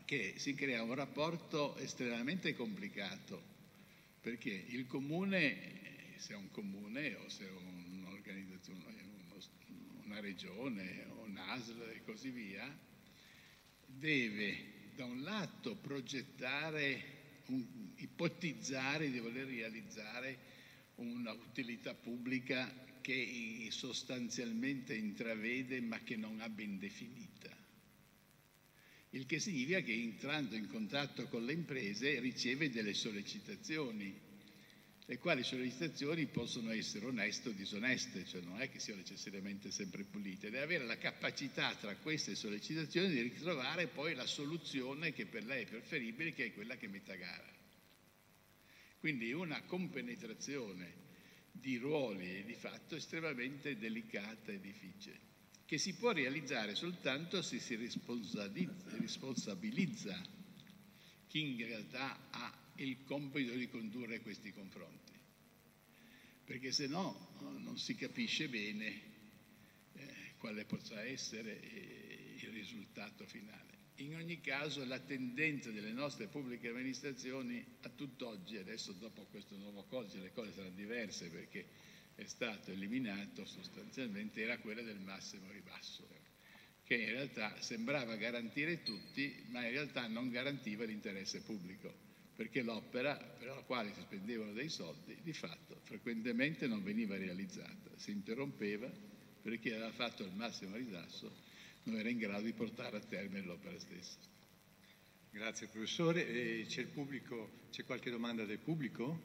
che si crea un rapporto estremamente complicato, perché il comune, se è un comune o se è un'organizzazione, una regione, un'A S L e così via, deve da un lato progettare, un, ipotizzare di voler realizzare una utilità pubblica che sostanzialmente intravede ma che non ha ben definita. Il che significa che entrando in contatto con le imprese riceve delle sollecitazioni, le quali sollecitazioni possono essere oneste o disoneste, cioè non è che siano necessariamente sempre pulite, deve avere la capacità tra queste sollecitazioni di ritrovare poi la soluzione che per lei è preferibile, che è quella che metta a gara. Quindi una compenetrazione di ruoli e di fatto estremamente delicata e difficile, che si può realizzare soltanto se si responsabilizza chi in realtà ha il compito di condurre questi confronti, perché se no non si capisce bene eh, quale possa essere eh, il risultato finale. In ogni caso la tendenza delle nostre pubbliche amministrazioni a tutt'oggi, adesso dopo questo nuovo codice le cose saranno diverse perché è stato eliminato sostanzialmente, era quella del massimo ribasso, che in realtà sembrava garantire tutti, ma in realtà non garantiva l'interesse pubblico, perché l'opera per la quale si spendevano dei soldi di fatto frequentemente non veniva realizzata, si interrompeva perché chi aveva fatto il massimo ribasso non era in grado di portare a termine l'opera stessa. Grazie professore. E c'è il pubblico, c'è qualche domanda del pubblico?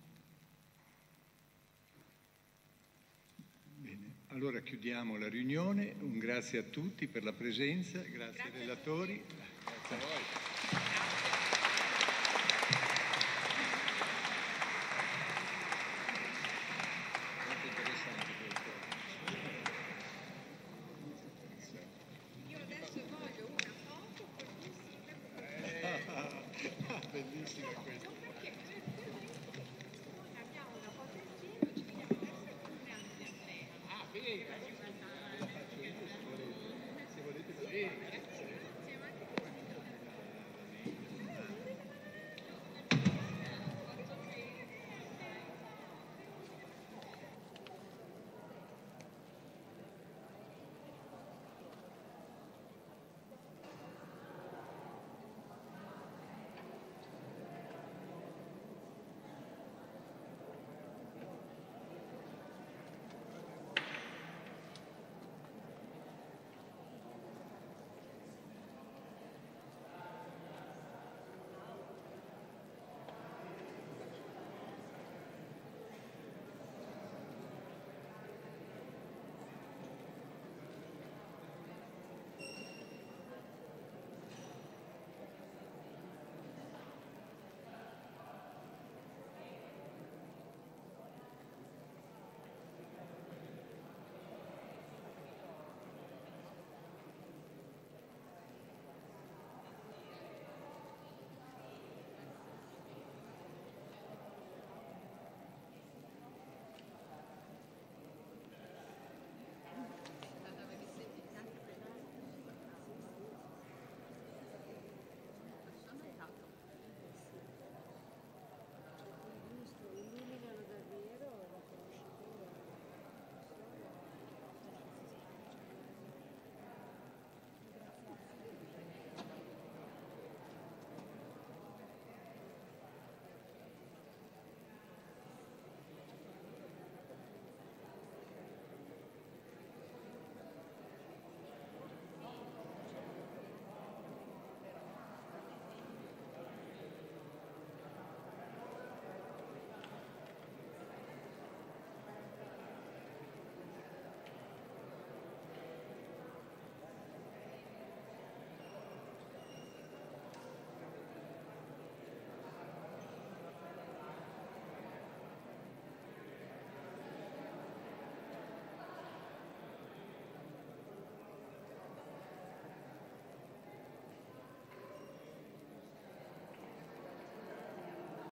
Bene, allora chiudiamo la riunione. Un grazie a tutti per la presenza, grazie, grazie ai relatori. Grazie a voi.